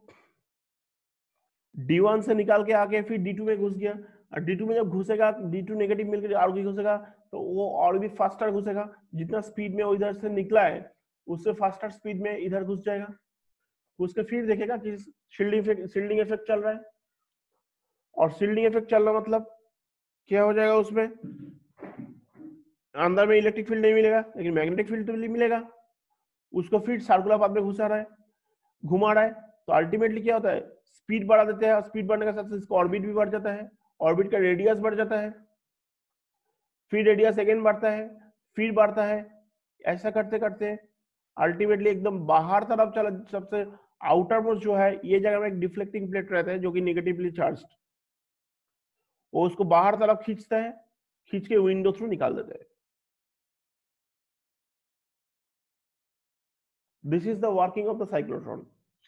डी वन से निकाल के आके फिर डी टू में घुस गया, और डी टू में जब घुसेगा डी टू नेगेटिव मिलकर और भी घुसेगा तो वो और भी फास्टर घुसेगा। जितना स्पीड में वो इधर से निकला है उससे फास्टर स्पीड में इधर घुस जाएगा। उसके फिर देखेगा कि शील्डिंग इफेक्ट शील्डिंग इफेक्ट चल रहा है, और शील्डिंग इफेक्ट चल रहा मतलब क्या हो जाएगा, उसमें अंदर में इलेक्ट्रिक फील्ड नहीं मिलेगा लेकिन मैग्नेटिक फील्ड तो मिलेगा। उसको फिर सर्कुलर पाथ में घुसा रहा है, घुमा रहा है, तो अल्टीमेटली क्या होता है, स्पीड बढ़ा देते हैं, और स्पीड बढ़ने के साथ साथ इसका ऑर्बिट भी बढ़ जाता है, ऑर्बिट का रेडियस बढ़ जाता है, फिर रेडियस अगेन बढ़ता है, फिर बढ़ता है। ऐसा करते करते अल्टीमेटली एकदम बाहर तरफ चला, सबसे आउटर मोस्ट जो है ये जगह में एक डिफ्लेक्टिंग प्लेट रहता है जो कि नेगेटिवली चार्ज, वो उसको बाहर तरफ खींचता है, खींच के विंडो थ्रू निकाल देता है। This is the working of the cyclotron.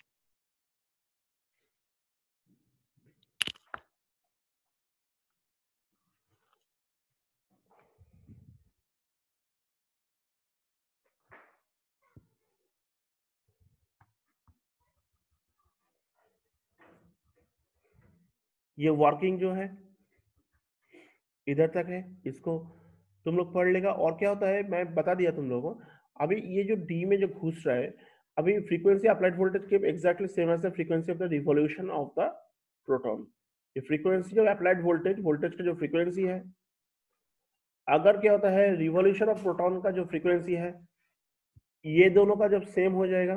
ये वर्किंग जो है इधर तक है, इसको तुम लोग पढ़ लेगा। और क्या होता है मैं बता दिया तुम लोगों को। अभी ये जो डी में जो घुस रहा है, अभी फ्रीक्वेंसी अप्लाइड वोल्टेज के exactly same as the frequency of the revolution of the proton. ये फ्रीक्वेंसी जो अप्लाइड वोल्टेज वोल्टेज का जो फ्रीक्वेंसी है, अगर क्या होता है रिवॉल्यूशन ऑफ प्रोटॉन का जो फ्रीक्वेंसी है ये दोनों का जब सेम हो जाएगा,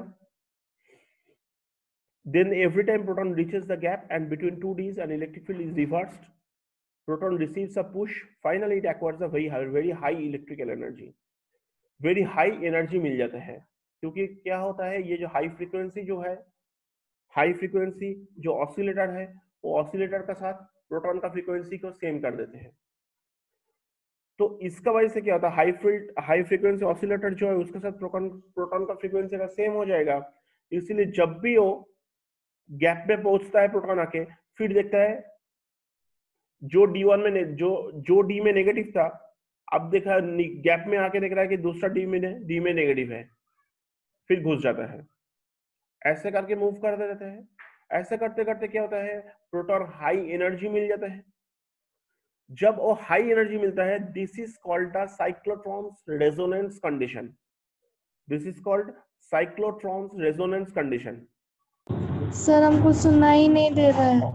then every time proton reaches the gap and between two D's an electric field is reversed, proton receives a push, finally it acquires a very high, very high electrical energy, very high energy मिल जाता है। क्योंकि क्या होता है, ये जो high frequency जो है, हाई फ्रीक्वेंसी जो ऑसिलेटर है वो ऑसिलेटर का साथ प्रोटॉन का फ्रीक्वेंसी को सेम कर देते हैं। तो इसका वजह से क्या होता है, high field high frequency oscillator जो है उसके साथ प्रोटॉन प्रोटॉन का फ्रीक्वेंसी का सेम हो जाएगा। इसीलिए जब भी वो गैप में पहुंचता है प्रोटॉन आके, फिर देखता है जो डी वन में जो जो डी में नेगेटिव था, अब देखा गैप में आके देख रहा है कि दूसरा डी में डी में नेगेटिव है, फिर घुस जाता है। ऐसे करके मूव करते रहते हैं। ऐसे करते करते क्या होता है, प्रोटॉन हाई एनर्जी मिल जाता है। जब वो हाई एनर्जी मिलता है, this is called the cyclotrons resonance condition. This is called cyclotrons resonance condition. Sir हमको सुनाई नहीं दे रहा है।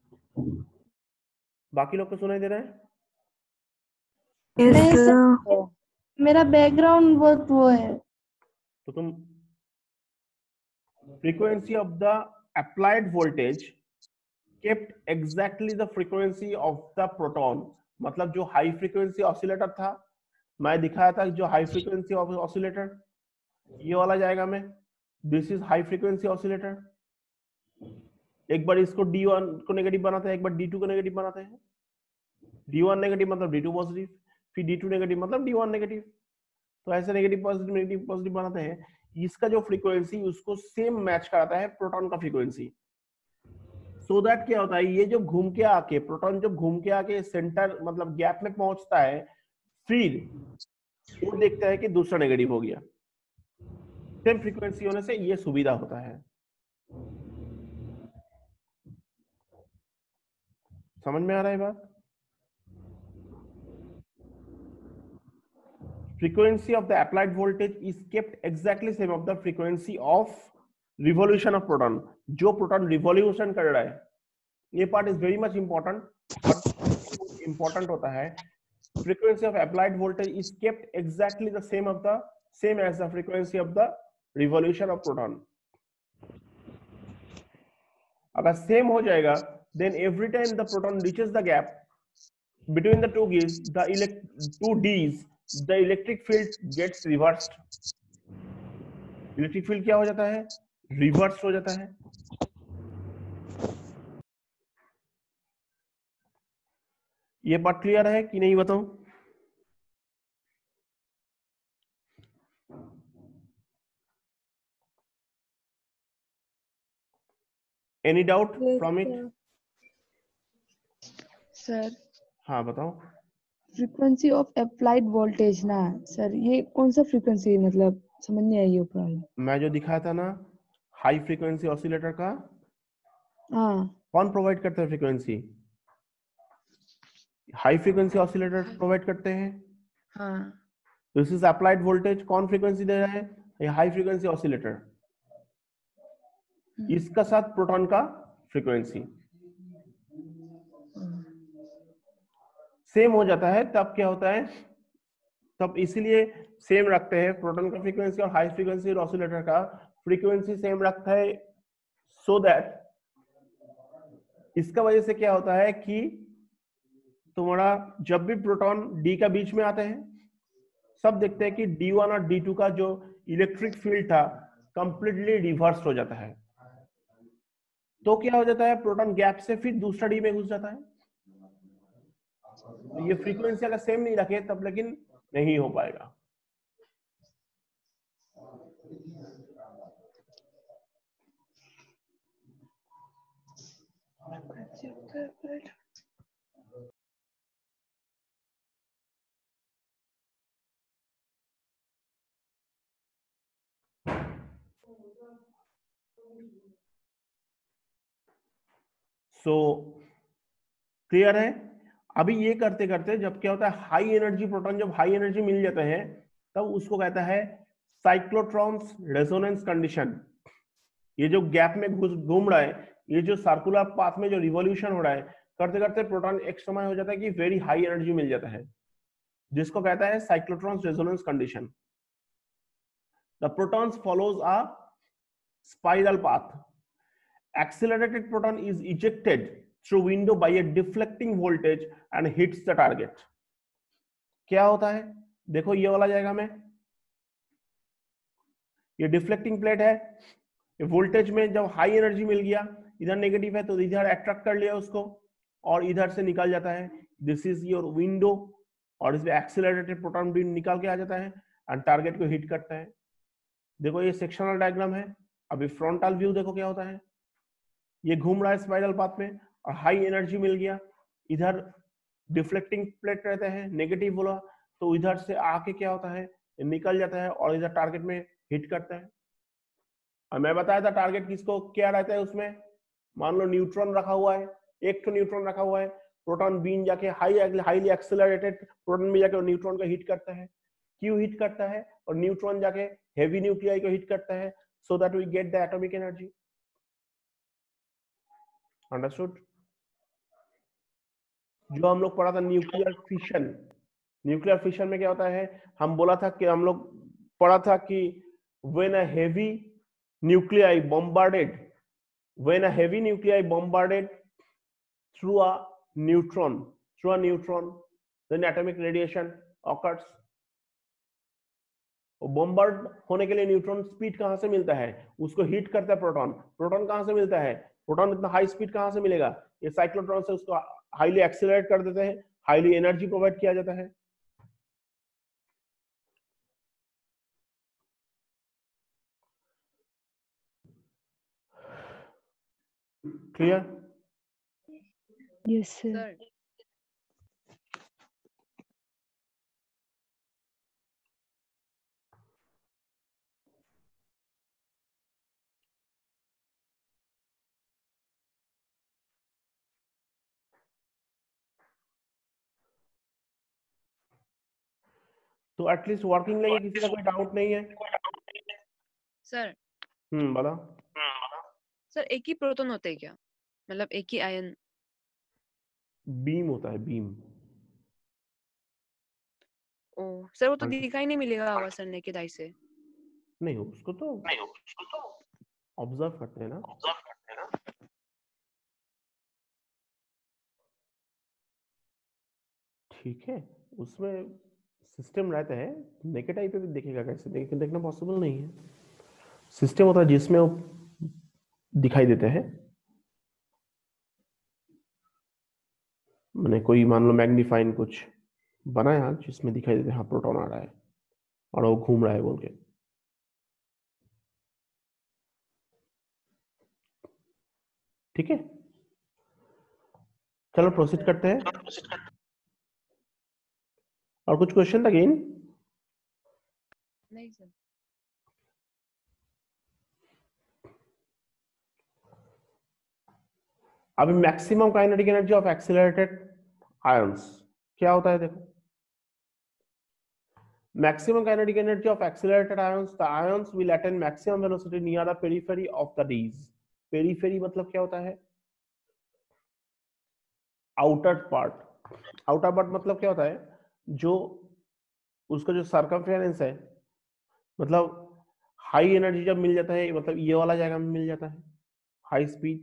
बाकी लोग को सुनाई दे रहा है? Yes, नहीं sir. सर, मेरा बैकग्राउंड बहुत वो है। तो तुम frequency of the applied voltage kept exactly the frequency of the proton, मतलब जो हाई फ्रीक्वेंसी ऑसिलेटर था, मैं दिखाया था जो हाई फ्रीक्वेंसी ऑसिलेटर ये वाला जाएगा में, this is high frequency oscillator. एक बार इसको डी वन को नेगेटिव बनाते हैं, एक बार डी टू को नेगेटिव बनाते हैं। डी वन नेगेटिव मतलब डी टू पॉजिटिव, फिर डी टू नेगेटिव मतलब डी वन नेगेटिव। तो ऐसे नेगेटिव पॉजिटिव नेगेटिव पॉजिटिव बनाते हैं। इसका जो फ्रीक्वेंसी उसको सेम मैच कराता है प्रोटॉन का फ्रीक्वेंसी। सो so दैट क्या होता है, ये जो घूम के आके प्रोटॉन जब घूम के आके सेंटर मतलब गैप में पहुंचता है, फिर वो देखता है कि दूसरा नेगेटिव हो गया। सेम फ्रीक्वेंसी होने से ये सुविधा होता है। समझ में आ रहा है बात? Frequency of the applied voltage is kept exactly same of the frequency of revolution of proton, जो प्रोटॉन रिवॉल्यूशन कर रहा है, ये part is very much important. और इंपॉर्टेंट होता है frequency of applied voltage is kept exactly the same of the same as the frequency of the revolution of proton. अगर same हो जाएगा then every time the proton reaches the gap between the two D's, the elect two D's, the electric field gets reversed. Electric field क्या हो जाता है? Reverse हो जाता है। ये बात क्लियर है कि नहीं बताऊं? Any doubt from it? Sir हाँ बताओ। फ्रीक्वेंसी ऑफ अप्लाइड वोल्टेज ना सर, ये कौन सा फ्रीक्वेंसी, मतलब समझ नहीं आई ये प्रॉब्लम। मैं जो दिखाया था ना हाई फ्रीक्वेंसी ऑसिलेटर का, हाँ कौन प्रोवाइड करता है frequency? High frequency oscillator provide करते हैं। हाँ दिस इज अप्लाइड वोल्टेज, कौन फ्रीक्वेंसी दे रहा है? ये हाई फ्रीक्वेंसी ऑसिलेटर। इसका साथ प्रोटॉन का फ्रीक्वेंसी सेम हो जाता है, तब क्या होता है, तब इसीलिए सेम रखते हैं प्रोटॉन का फ्रीक्वेंसी और हाई फ्रीक्वेंसी ऑसिलेटर का फ्रीक्वेंसी सेम रखता है, सो so दैट इसका वजह से क्या होता है कि तुम्हारा जब भी प्रोटॉन डी का बीच में आते हैं, सब देखते हैं कि डी वन और डी टू का जो इलेक्ट्रिक फील्ड था कंप्लीटली रिवर्स हो जाता है। तो क्या हो जाता है, प्रोटॉन गैप से फिर दूसरा डी में घुस जाता है। तो ये फ्रीक्वेंसी अगर सेम नहीं रखे तब लेकिन नहीं हो पाएगा। सो क्लियर है? अभी ये करते करते जब क्या होता है, हाई एनर्जी प्रोटॉन जब हाई एनर्जी मिल जाता है तब उसको कहता है साइक्लोट्रॉन्स रेजोनेंस कंडीशन। ये जो गैप में घुस घूम रहा है, ये जो सर्कुलर पाथ में जो रिवॉल्यूशन हो रहा है, करते करते प्रोटॉन एक समय हो जाता है कि वेरी हाई एनर्जी मिल जाता है, जिसको कहता है cyclotrons resonance condition. The protons follows a spiral path. Accelerated proton is ejected through window by a deflecting voltage and hits the target. क्या होता है, देखो ये वाला जाएगा में, ये डिफ्लेक्टिंग प्लेट है, ये वोल्टेज में जब हाई एनर्जी मिल गया, इधर नेगेटिव है तो इधर अट्रैक्ट कर लिया उसको और इधर से निकल जाता है। दिस इज योर विंडो और इसमें एक्सेलरेटेड प्रोटॉन भी निकाल के आ जाता है एंड टारगेट को हिट करता है। देखो ये सेक्शनल डायग्राम है। अभी फ्रंटल व्यू देखो क्या होता है, ये घूम रहा है स्पाइरल पाथ में और हाई एनर्जी मिल गया, इधर डिफ्लेक्टिंग प्लेट रहते हैं, नेगेटिव बोला तो इधर से आके क्या होता है, निकल जाता है और इधर टारगेट में हिट करता है। और मैं बताया था टारगेट किसको क्या रहता है उसमें, मान लो न्यूट्रॉन रखा हुआ है, एक तो न्यूट्रॉन रखा हुआ है, प्रोटॉन बीन जाके हाई हाईली एक्सेलरेटेड प्रोटॉन में जाके न्यूट्रॉन को हिट करता है। क्यों हिट करता है? और न्यूट्रॉन जाके हेवी न्यूक्लियाई को हिट करता है, so that we get the atomic energy. Understood? जो हम लोग पढ़ा था न्यूक्लियर फिशन, न्यूक्लियर फिशन में क्या होता है, हम बोला था कि हम लोग पढ़ा था कि when a heavy nuclei bombarded when a heavy nuclei bombarded through a neutron through a neutron then atomic radiation occurs। Bombard होने के लिए न्यूट्रॉन स्पीड कहां से मिलता है, उसको हिट करता है प्रोटॉन। प्रोटॉन कहां से मिलता है, प्रोटॉन इतना हाई स्पीड कहां से मिलेगा, ये साइक्लोट्रॉन से उसको हाईली एक्सेलरेट कर देते हैं, हाईली एनर्जी प्रोवाइड किया जाता है। क्लियर? Yes sir. तो एटलीस्ट वर्किंग नहीं है, किसी का कोई डाउट नहीं है? सर हम्म बोला। सर एक ही प्रोटॉन होते हैं क्या, मतलब एक ही आयन? बीम होता है, बीम। ओ सर वो तो हाँ, दिखाई नहीं मिलेगा होगा सर नेकेड आई से। नहीं उसको तो ऑब्जर्व करते हैं ना। ठीक है, उसमें सिस्टम रहता है। नेकेड आई पे भी देखेगा कैसे, देख, देखना पॉसिबल नहीं है। सिस्टम होता है जिसमें वो दिखाई देते हैं। मैंने कोई मान लो मैग्नीफाइन कुछ बनाया जिसमें दिखाई देते हैं हाँ प्रोटॉन आ रहा है और वो घूम रहा है बोल के। ठीक है, चलो प्रोसीड करते हैं। और कुछ क्वेश्चन अगेन? नहीं सर। अभी maximum kinetic energy of accelerated ions क्या होता है देखो। Maximum kinetic energy of accelerated ions, the ions will attain maximum velocity near the periphery of the Dees. Periphery मतलब क्या होता है? Outer part. आउटर पार्ट मतलब क्या होता है? जो उसका जो सर्कमफेरेंस है, मतलब हाई एनर्जी जब मिल जाता है, मतलब ये वाला जगह में मिल जाता है high speed,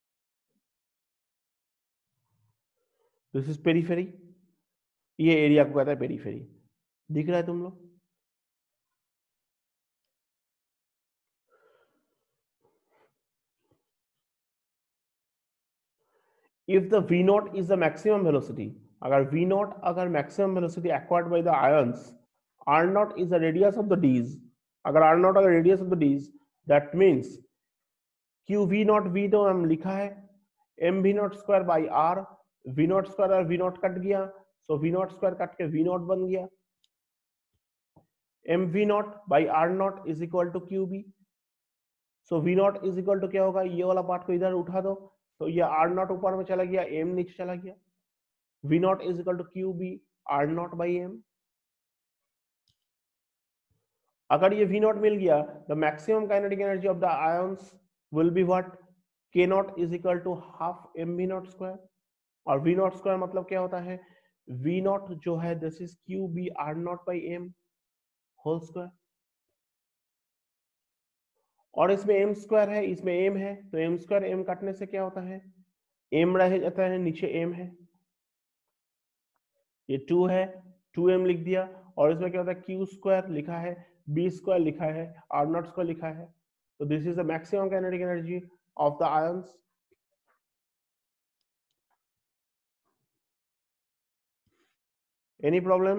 this is periphery. ये एरिया को कहता है पेरिफेरी। दिख रहा है तुम लोग? if the v naught is the maximum velocity, अगर v naught अगर maximum velocity acquired by the ions, r naught is the radius of the d's, अगर r naught अगर radius of the d's, that means q v naught v तो हम लिखा है m v naught square by r, v naught square और v naught cut गया, so v naught square cut के v naught बन गया, m v naught by r naught is equal to qb, so v naught is equal to क्या होगा, ये वाला part को इधर उठा दो तो ये r naught ऊपर में चला गया, m नीचे चला गया, v naught is equal to qb r naught by m। अगर ये v naught मिल गया, the maximum kinetic energy of the ions will be what? k naught is equal to half m v naught square, और v naught square मतलब क्या होता है? v naught जो है this is qb r naught by m whole square, और इसमें m square है, इसमें m है, तो m square m काटने से क्या होता है? m रह जाता है, नीचे m है, ये टू है, टू एम लिख दिया, और इसमें क्या होता है? क्यू स्क्वायर लिखा है, बी स्क्वायर लिखा है, आर नॉट स्क्वायर लिखा है, तो this is the maximum kinetic energy of the ions. Any problem?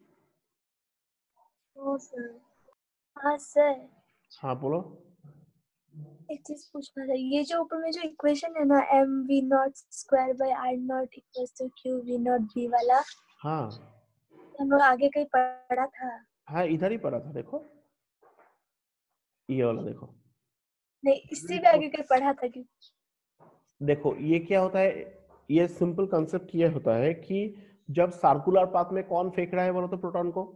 No sir. हाँ सर, हाँ बोलो। एक चीज पूछना था, ये जो ऊपर में जो इक्वेशन है ना, M V naught square by R naught equals to Q V naught B वाला, हाँ हम लोग आगे कहीं पढ़ा था? हाँ इधर ही पढ़ा था, देखो ये वाला देखो। नहीं, इससे भी आगे कहीं पढ़ा था कि? देखो ये क्या होता है, ये सिंपल कंसेप्ट ये होता है कि जब सर्कुलर पाथ में कौन फेंक रहा है बोलो तो प्रोटॉन को?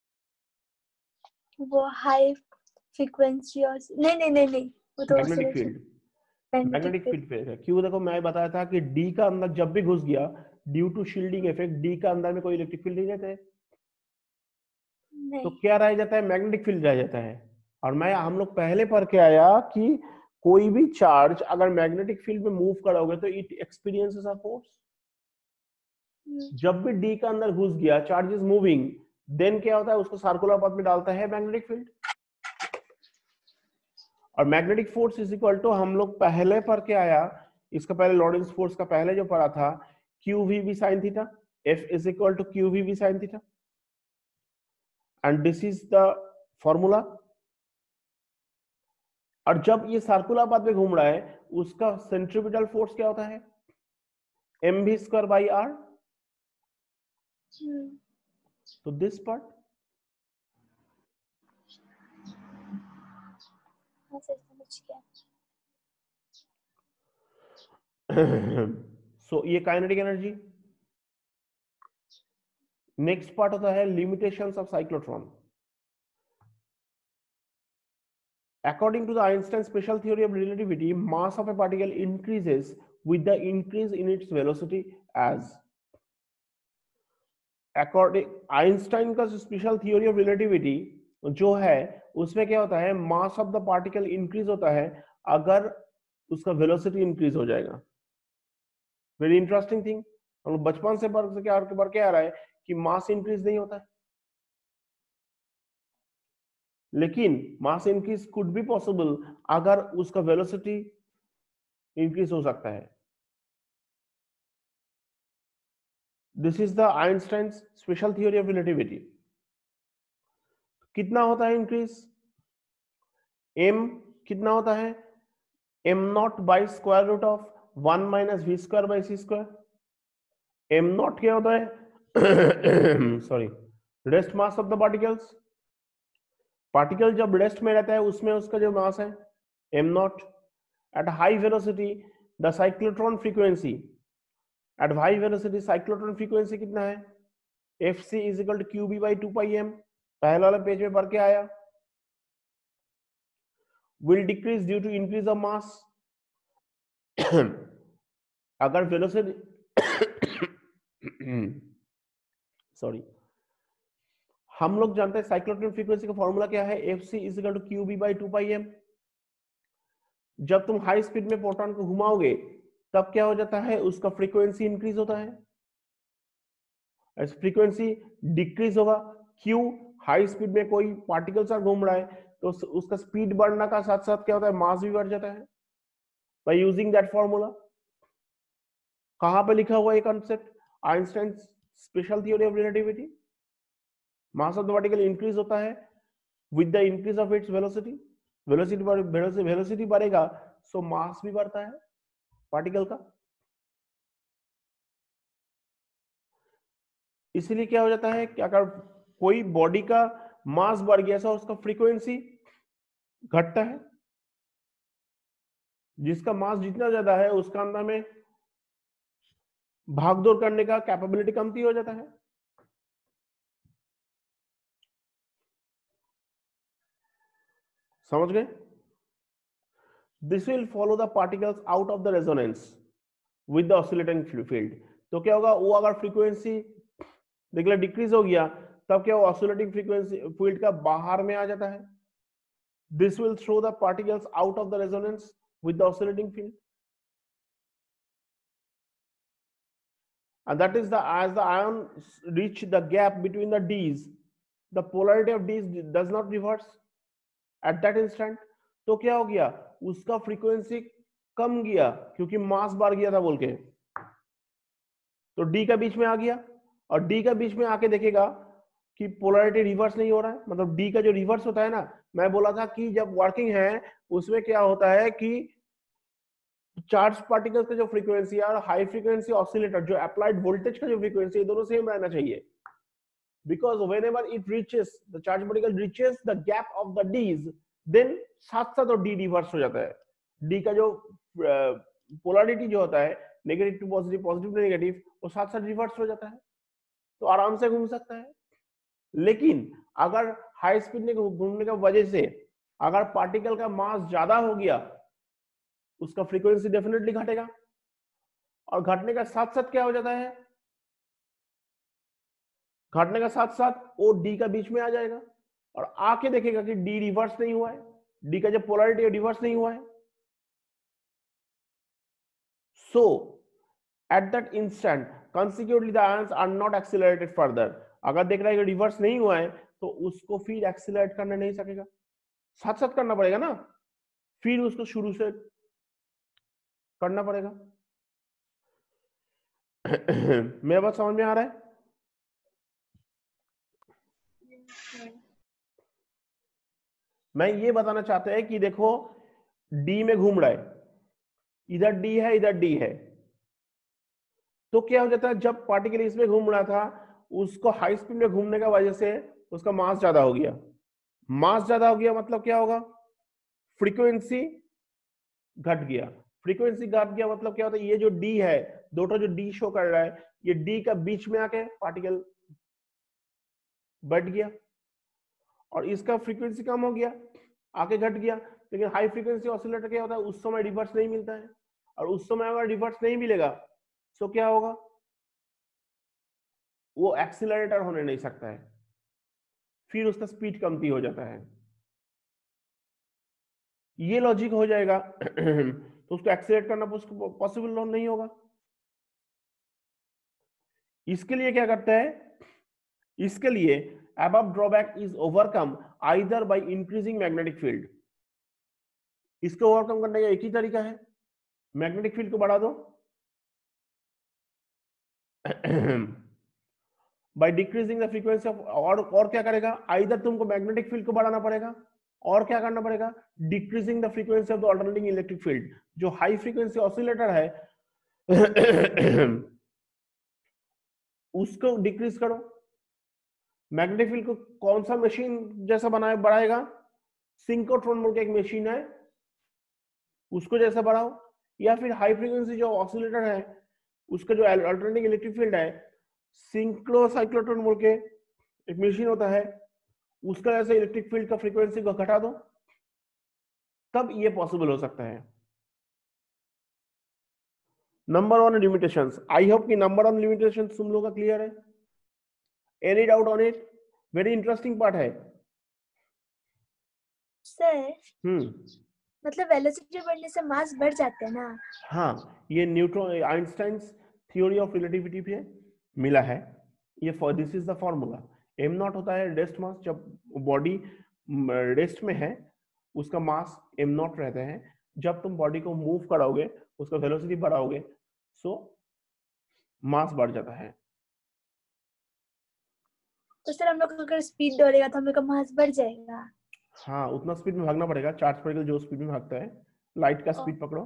वो हाई फ्रीक्वेंसी और नहीं नहीं नहीं नहीं वो तो मैग्नेटिक फील्ड, मैग्नेटिक फील्ड फेंक है। क्यों? देखो मैं बताया था कि डी का अंदर जब भी घुस गया, due to shielding effect, D का अंदर में कोई इलेक्ट्रिक फील्ड नहीं रहता है, तो क्या रह जाता है? मैग्नेटिक फील्ड रह जाता है। और मैं हम लोग पहले पढ़ के आया कि कोई भी चार्ज अगर मैग्नेटिक फील्ड में मूव करोगे तो इट एक्सपीरियंसेस अ फोर्स। जब भी डी का अंदर घुस गया, चार्ज इज मूविंग, देन क्या होता है? उसको सर्कुलर पाथ में डालता है मैग्नेटिक फील्ड, और magnetic force is equal to, हम लोग पहले पढ़ के आया, इसका पहले लॉरेंस फोर्स का पहले जो पढ़ा था, Q V V sine theta, F is equal to Q V V sine theta, and this is the formula. और जब ये सर्कुलर पाथ में घूम रहा है, उसका सेंट्रीपिटल फोर्स क्या होता है? M V square by R, तो दिस पार्ट। हाँ सर, समझ गया। सो ये काइनेटिक एनर्जी। नेक्स्ट पार्ट होता है limitations of cyclotron. According to the Einstein special theory of relativity, mass of a particle increases with the increase in its velocity as. According Einstein का special theory of relativity जो है उसमें क्या होता है, mass of the particle increase होता है अगर उसका वेलोसिटी इंक्रीज हो जाएगा। वेरी इंटरेस्टिंग थिंग, हम लोग बचपन से पढ़ से क्या पढ़ के आ रहा है कि मास इंक्रीज नहीं होता है, लेकिन mass increase could be possible अगर उसका वेलोसिटी इंक्रीज हो सकता है। This is the Einstein special theory of relativity. कितना होता है इंक्रीज? एम कितना होता है? M naught by square root of one minus V square by C square. M naught क्या होता है? Sorry, rest mass of the particles. Particle जब रेस्ट में रहता है उसमें उसका जो मास है M naught. Eight high velocity the cyclotron frequency, at high velocity cyclotron frequency कितना है? F C is equal to Q B by two pi M. पहले वाले पेज में पढ़ के आया। Will decrease due to increase of mass. अगर velocity sorry हम लोग जानते हैं साइक्लोट्रॉन फ्रीक्वेंसी का फॉर्मूला क्या है? F C is equal to Q B by two pi M. जब तुम हाई स्पीड में प्रोटॉन को घुमाओगे तब क्या हो जाता है? उसका फ्रीक्वेंसी इंक्रीज होता है, फ्रीक्वेंसी डिक्रीज होगा। क्यू, हाई स्पीड में कोई पार्टिकल सा घूम रहा है तो उसका स्पीड बढ़ने का साथ साथ क्या होता है? मास भी बढ़ जाता है बाय यूजिंग दैट फॉर्मूला। कहां पे लिखा हुआ है ये concept? Einstein special theory of relativity. Mass of the particle increase होता है with the increase of its velocity. Velocity velocity बढ़ेगा सो मास भी बढ़ता है पार्टिकल का। इसलिए क्या हो जाता है कि अगर कोई बॉडी का मास बढ़ गया तो उसका फ्रीक्वेंसी घटता है। जिसका मास जितना ज्यादा है उसका अंदर में भागदौड़ करने का कैपेबिलिटी कमती हो जाता है। समझ गए? This will follow the particles out of the resonance with the oscillating field. तो क्या होगा? वो अगर फ्रीक्वेंसी देख लो डिक्रीज हो गया तब क्या वो ऑसिलेटिंग फ्रीक्वेंसी फील्ड का बाहर में आ जाता है। This will throw the particles out of the resonance with the oscillating field, and that is the as the ions reach the gap between the D's, the polarity of D's does not reverse at that instant। तो क्या हो गया? उसका frequency कम गया क्योंकि मास बढ़ गया था बोल के, तो डी का बीच में आ गया और डी का बीच में आके देखेगा कि पोलैरिटी रिवर्स नहीं हो रहा है। मतलब डी का जो रिवर्स होता है ना, मैं बोला था कि जब वर्किंग है उसमें क्या होता है कि चार्ज पार्टिकल्स का जो फ्रीक्वेंसी है और हाई फ्रीक्वेंसी ऑसिलेटर जो अप्लाइड वोल्टेज का जो फ्रीक्वेंसी है दोनों सेम रहना चाहिए। Because whenever it reaches the charge particle reaches the gap of the Dees, then साथ साथ और डी रिवर्स हो जाता है। डी का जो पोलैरिटी जो होता है negative to positive, positive to negative, वो साथ साथ रिवर्स हो जाता है, तो आराम से घूम सकता है। लेकिन अगर हाई स्पीड में घूमने की वजह से अगर पार्टिकल का मास ज्यादा हो गया उसका फ्रीक्वेंसी डेफिनेटली घटेगा, और घटने का साथ साथ क्या हो जाता है? घटने का साथ साथ वो डी का बीच में आ जाएगा और आके देखेगा कि डी रिवर्स नहीं हुआ है, डी का जो पोलैरिटी है रिवर्स नहीं हुआ है। So at that instant consequently the ions are not accelerated further। अगर देख रहा है कि रिवर्स नहीं हुआ है तो उसको फिर एक्सीलरेट करना नहीं सकेगा, साथ साथ करना पड़ेगा ना, फिर उसको शुरू से करना पड़ेगा। मेरा बात समझ में आ रहा है? मैं ये बताना चाहता है कि देखो डी में घूम रहा है, इधर डी है इधर डी है, तो क्या हो जाता है जब पार्टिकल इसमें घूम रहा था उसको हाई स्पीड में घूमने का वजह से उसका मास ज्यादा हो गया। मास ज्यादा हो गया मतलब क्या होगा? फ्रीक्वेंसी घट गया। फ्रीक्वेंसी घट गया मतलब क्या होता है? ये जो डी है, दोनों जो डी शो कर रहा है, ये डी का बीच में आके पार्टिकल बढ़ गया और इसका फ्रीक्वेंसी कम हो गया, आके घट गया, लेकिन हाई फ्रीक्वेंसी ऑसिलेटर क्या होता है, उस समय रिवर्स नहीं मिलता है, और उस समय अगर रिवर्स नहीं मिलेगा तो क्या होगा, वो एक्सीलरेटर होने नहीं सकता है, फिर उसका स्पीड कमती हो जाता है। ये लॉजिक हो जाएगा तो उसको एक्सीलरेट करना पॉसिबल नहीं होगा। इसके लिए क्या करता है, इसके लिए above drawback is overcome either by increasing magnetic field। इसको ओवरकम करने का एक ही तरीका है, मैग्नेटिक फील्ड को बढ़ा दो by decreasing the frequency of, और और क्या करेगा, either तुमको मैग्नेटिक फील्ड को बढ़ाना पड़ेगा, और क्या करना पड़ेगा, decreasing the frequency of the alternating electric field. जो हाई फ्रीक्वेंसी ऑसिलेटर है उसको डिक्रीज करो। मैग्नेटिक फील्ड को कौन सा मशीन जैसा बनाए बढ़ाएगा, सिंक्रोट्रॉन बोल के एक मशीन है, उसको जैसा बढ़ाओ, या फिर हाई फ्रीक्वेंसी जो ऑसिलेटर है उसका जो अल्टरनेटिंग इलेक्ट्रिक फील्ड है, सिंक्रोसाइक्लोट्रॉन बोल के एक मशीन होता है, उसका जैसे इलेक्ट्रिक फील्ड का फ्रीक्वेंसी को घटा दो, तब ये पॉसिबल हो सकता है। Number one limitations, I hope कि नंबर वन लिमिटेशंस तुम लोगों का क्लियर है। Any doubt on it? Very interesting part है सर। हम्म मतलब वेलोसिटी बढ़ने से मास बढ़ जाते हैं ना? हाँ, ये neutron Einstein's theory of relativity पे मिला है ये। For this is the formula, M naught होता है रेस्ट मास, जब बॉडी रेस्ट में है उसका मास एम नॉट रहता है, जब तुम बॉडी को मूव कराओगे उसका वेलोसिटी बढ़ाओगे सो मास बढ़ जाता है। तो सर हम लोग अगर स्पीड दौड़ेगा तो हम लोग का मास बढ़ जाएगा? हाँ, उतना स्पीड में भागना पड़ेगा, चार्ज पार्टिकल जो स्पीड में भागता है, लाइट का स्पीड पकड़ो।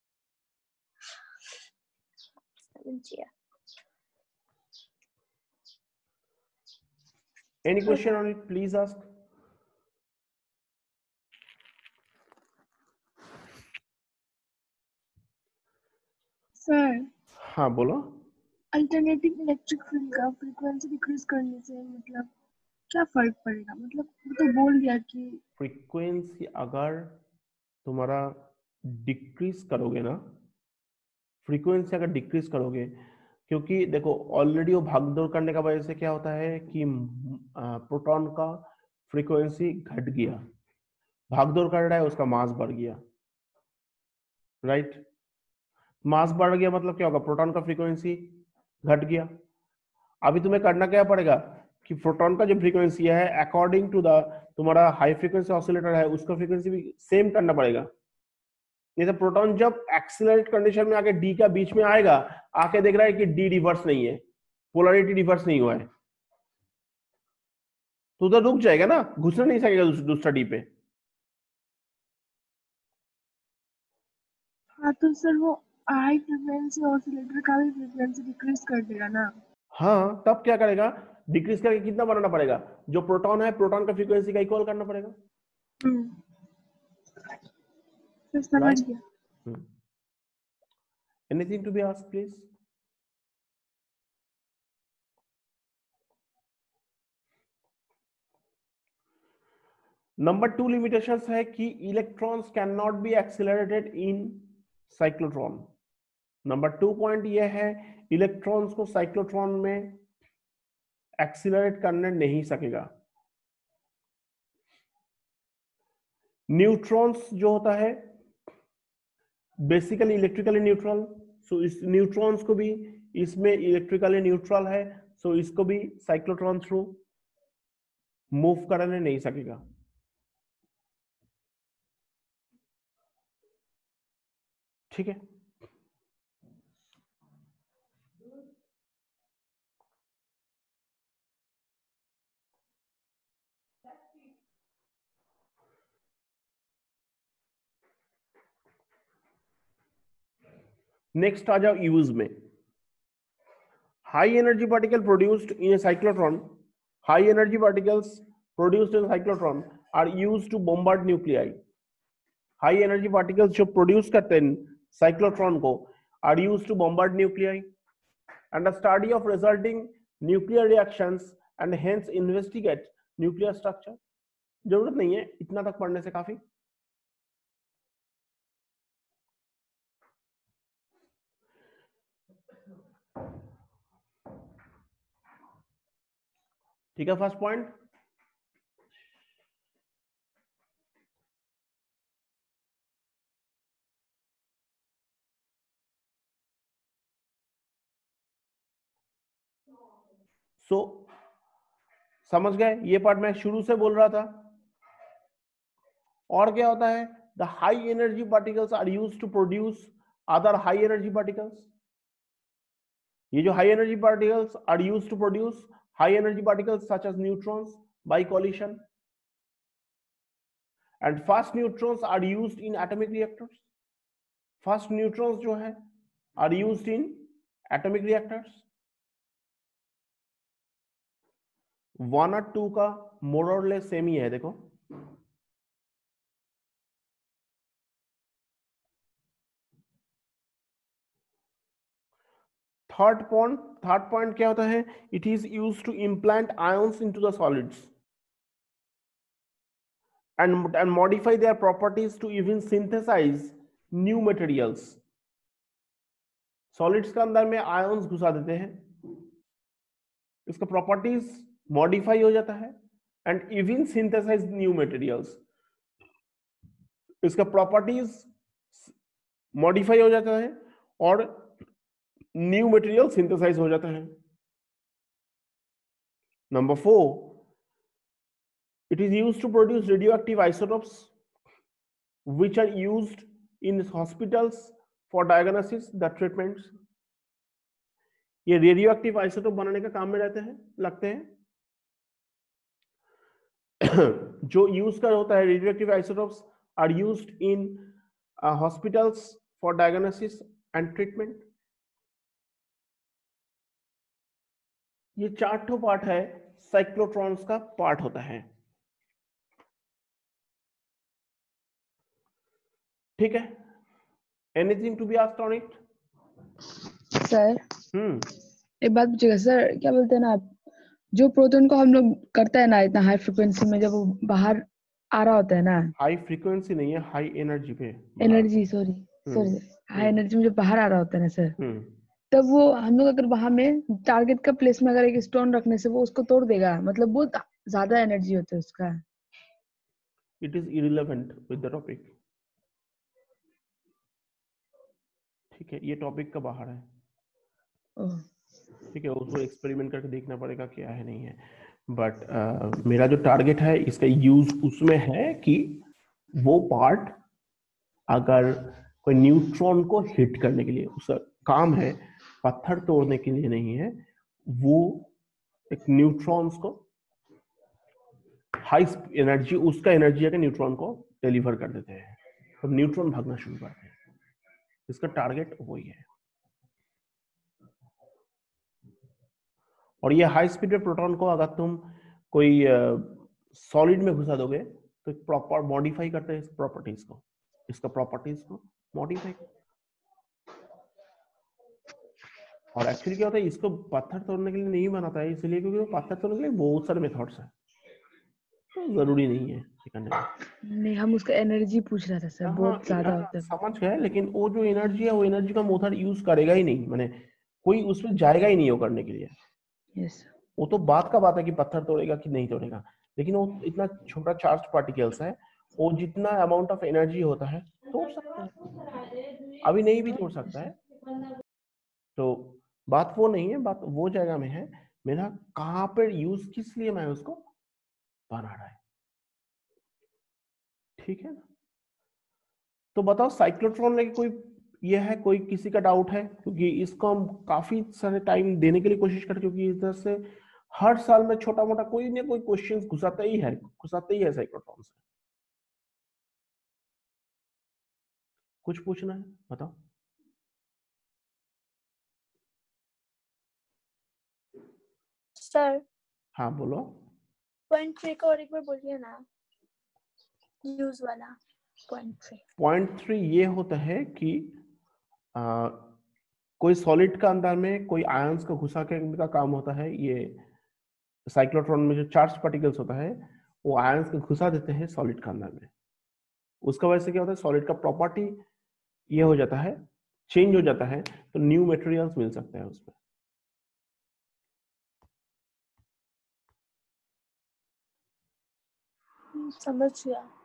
Any question on it, please ask. Sir हाँ बोलो। अल्टरनेटिंग इलेक्ट्रिक फील्ड का फ्रीक्वेंसी डिक्रीज करने से मतलब क्या फर्क पड़ेगा? मतलब वो तो बोल दिया कि फ्रीक्वेंसी अगर तुम्हारा डिक्रीज करोगे ना, फ्रीक्वेंसी अगर डिक्रीज करोगे, क्योंकि देखो ऑलरेडी वो भागदौड़ करने का वजह से क्या होता है कि प्रोटॉन का फ्रीक्वेंसी घट गया, भागदौड़ कर रहा है, उसका मास बढ़ गया, राइट। मास बढ़ गया मतलब क्या होगा, प्रोटॉन का फ्रीक्वेंसी घट गया। अभी तुम्हें करना क्या पड़ेगा कि प्रोटॉन का जो फ्रीक्वेंसी है अकॉर्डिंग टू द तुम्हारा हाई फ्रीक्वेंसी ऑसिलेटर है उसका फ्रीक्वेंसी भी सेम करना पड़ेगा। जैसे प्रोटॉन जब एक्सीलरेट कंडीशन में आके डी का बीच में आएगा, आके देख रहा है कि डी रिवर्स नहीं है, पोलैरिटी रिवर्स नहीं हुआ है, तो उधर रुक जाएगा ना, घुसना नहीं सकेगा दूसरा डी पे। हाँ तो सर वो हाई फ्रीक्वेंसी ऑसिलेटर का भी फ्रीक्वेंसी डिक्रीज कर देगा ना? हाँ, तब क्या करेगा, डिक्रीज करके कितना बनाना पड़ेगा, जो प्रोटॉन है प्रोटॉन का फ्रीक्वेंसी का इक्वल करना पड़ेगा। हम्म तो समझ गया। Anything to be asked please? Number two limitations है कि electrons can not be accelerated in cyclotron. Number two point ये है, इलेक्ट्रॉन्स को साइक्लोट्रॉन में एक्सीलरेट करने नहीं सकेगा। न्यूट्रॉन्स जो होता है बेसिकली इलेक्ट्रिकली न्यूट्रल, सो इस न्यूट्रॉन्स को भी इसमें इलेक्ट्रिकली न्यूट्रल है, सो इसको भी साइक्लोट्रॉन थ्रू मूव करने नहीं सकेगा। ठीक है, नेक्स्ट आ जाओ यूज में। High energy particle produced in a cyclotron, high energy particles produced in cyclotron are used to bombard nuclei. High energy particles जो प्रोड्यूस करते हैं साइक्लोट्रॉन को are used to bombard nuclei and the study of resulting nuclear reactions and hence investigate nuclear structure. जरूरत नहीं है, इतना तक पढ़ने से काफी। ठीक है, फर्स्ट पॉइंट। सो so, समझ गए, ये पार्ट मैं शुरू से बोल रहा था। और क्या होता है, the high energy particles are used to produce other high energy particles. ये जो high energy particles are used to produce high energy particles such as neutrons by collision, and fast neutrons are used in atomic reactors. Fast neutrons जो है are used in atomic reactors. One और two का more और less same ही है, देखो। Third point third point क्या होता है, it is used to implant ions into the solids and and modify their properties to even synthesize new materials। Solids के अंदर में आयंस घुसा देते हैं, इसका प्रॉपर्टीज मॉडिफाई हो जाता है and even synthesize new materials. इसका प्रॉपर्टीज मॉडिफाई हो जाता है और न्यू मटेरियल सिंथेसाइज हो जाता है। Number four, it is used to produce radioactive isotopes which are used in hospitals for diagnosis the treatments। ये रेडियोएक्टिव आइसोटोप बनाने का काम में रहते हैं, लगते हैं। जो यूज कर होता है, radioactive isotopes are used in hospitals for diagnosis and treatment. ये चार ठो पार्ट है, साइक्लोट्रॉन्स का पार्ट होता है। ठीक है, anything to be asked on it? Sir hmm एक बात पूछिएगा सर, क्या बोलते हैं ना आप, जो प्रोटॉन को हम लोग करता है ना इतना हाई फ्रिक्वेंसी में, जब वो बाहर आ रहा होता है ना, हाई फ्रीक्वेंसी नहीं है, हाई एनर्जी पे। Energy, sorry sorry high energy में जब बाहर आ रहा होता है ना सर, हम्म तब वो हम लोग अगर वहां में टारगेट का प्लेस में अगर एक स्टोन रखने से वो उसको तोड़ देगा, मतलब बहुत ज्यादा एनर्जी होता है उसका। It is irrelevant with the topic. ठीक है, ये टॉपिक का बाहर है। ओह, ठीक है, उसको एक्सपेरिमेंट करके देखना पड़ेगा क्या है नहीं है। बट uh, मेरा जो टारगेट है, इसका यूज उसमें है कि वो पार्ट अगर कोई न्यूट्रॉन को हिट करने के लिए, उसका काम है, पत्थर तोड़ने के लिए नहीं है। वो एक न्यूट्रॉन्स को हाई एनर्जी, उसका एनर्जी है कि न्यूट्रॉन को डिलीवर कर देते हैं, तो न्यूट्रॉन भागना शुरू करते हैं। इसका टारगेट वही है। और ये हाई स्पीड में प्रोटॉन को अगर तुम कोई सॉलिड में घुसा दोगे तो प्रॉपर मॉडिफाई करते हैं इस प्रॉपर्टीज को, इसका प्रॉपर्टीज को मॉडिफाई। और एक्चुअली क्या होता है, इसको पत्थर तोड़ने के लिए नहीं बनाता है, इसलिए क्योंकि वो पत्थर तोड़ने के लिए बहुत सारे मेथड्स हैं, तो जरूरी नहीं है करने का। नहीं, हम उसका एनर्जी पूछ रहा था सर, हाँ, बहुत ज्यादा हाँ, होता है। समझ गए, लेकिन वो जो एनर्जी है वो एनर्जी का मेथड यूज करेगा ही नहीं, माने कोई उसमें जाएगा ही नहीं वो करने के लिए। यस, वो तो बात का बात है कि पत्थर तोड़ेगा कि नहीं तोड़ेगा, लेकिन वो इतना छोटा चार्ज पार्टिकल्स है, वो जितना अमाउंट ऑफ एनर्जी होता है तोड़ सकता है, अभी नहीं भी तोड़ सकता है। तो बात वो नहीं है, बात वो जगह में है, मेरा कहाँ पर यूज किस लिए मैं उसको बना रहा है। ठीक है ना, तो बताओ साइक्लोट्रॉन लेके कोई ये है, कोई किसी का डाउट है? क्योंकि इसको हम काफी सारे टाइम देने के लिए कोशिश करते, क्योंकि इधर से हर साल में छोटा मोटा कोई ना कोई क्वेश्चन घुसाता ही है घुसाता ही है साइक्लोट्रॉन से। कुछ पूछना है बताओ। सर हाँ बोलो। पॉइंट थ्री को और एक बार बोलिए ना, यूज वाला पॉइंट थ्री। पॉइंट थ्री ये होता है कि आ, कोई सॉलिड का अंदर में कोई आयंस को घुसा के का काम होता है। ये साइक्लोट्रॉन में जो चार्ज पार्टिकल्स होता है वो आयंस को घुसा देते हैं सॉलिड के अंदर में। उसका वजह से क्या होता है, सॉलिड का प्रॉपर्टी ये हो जाता है, चेंज हो जाता है, तो न्यू मटेरियल्स मिल सकते हैं उसमें। समझ गया।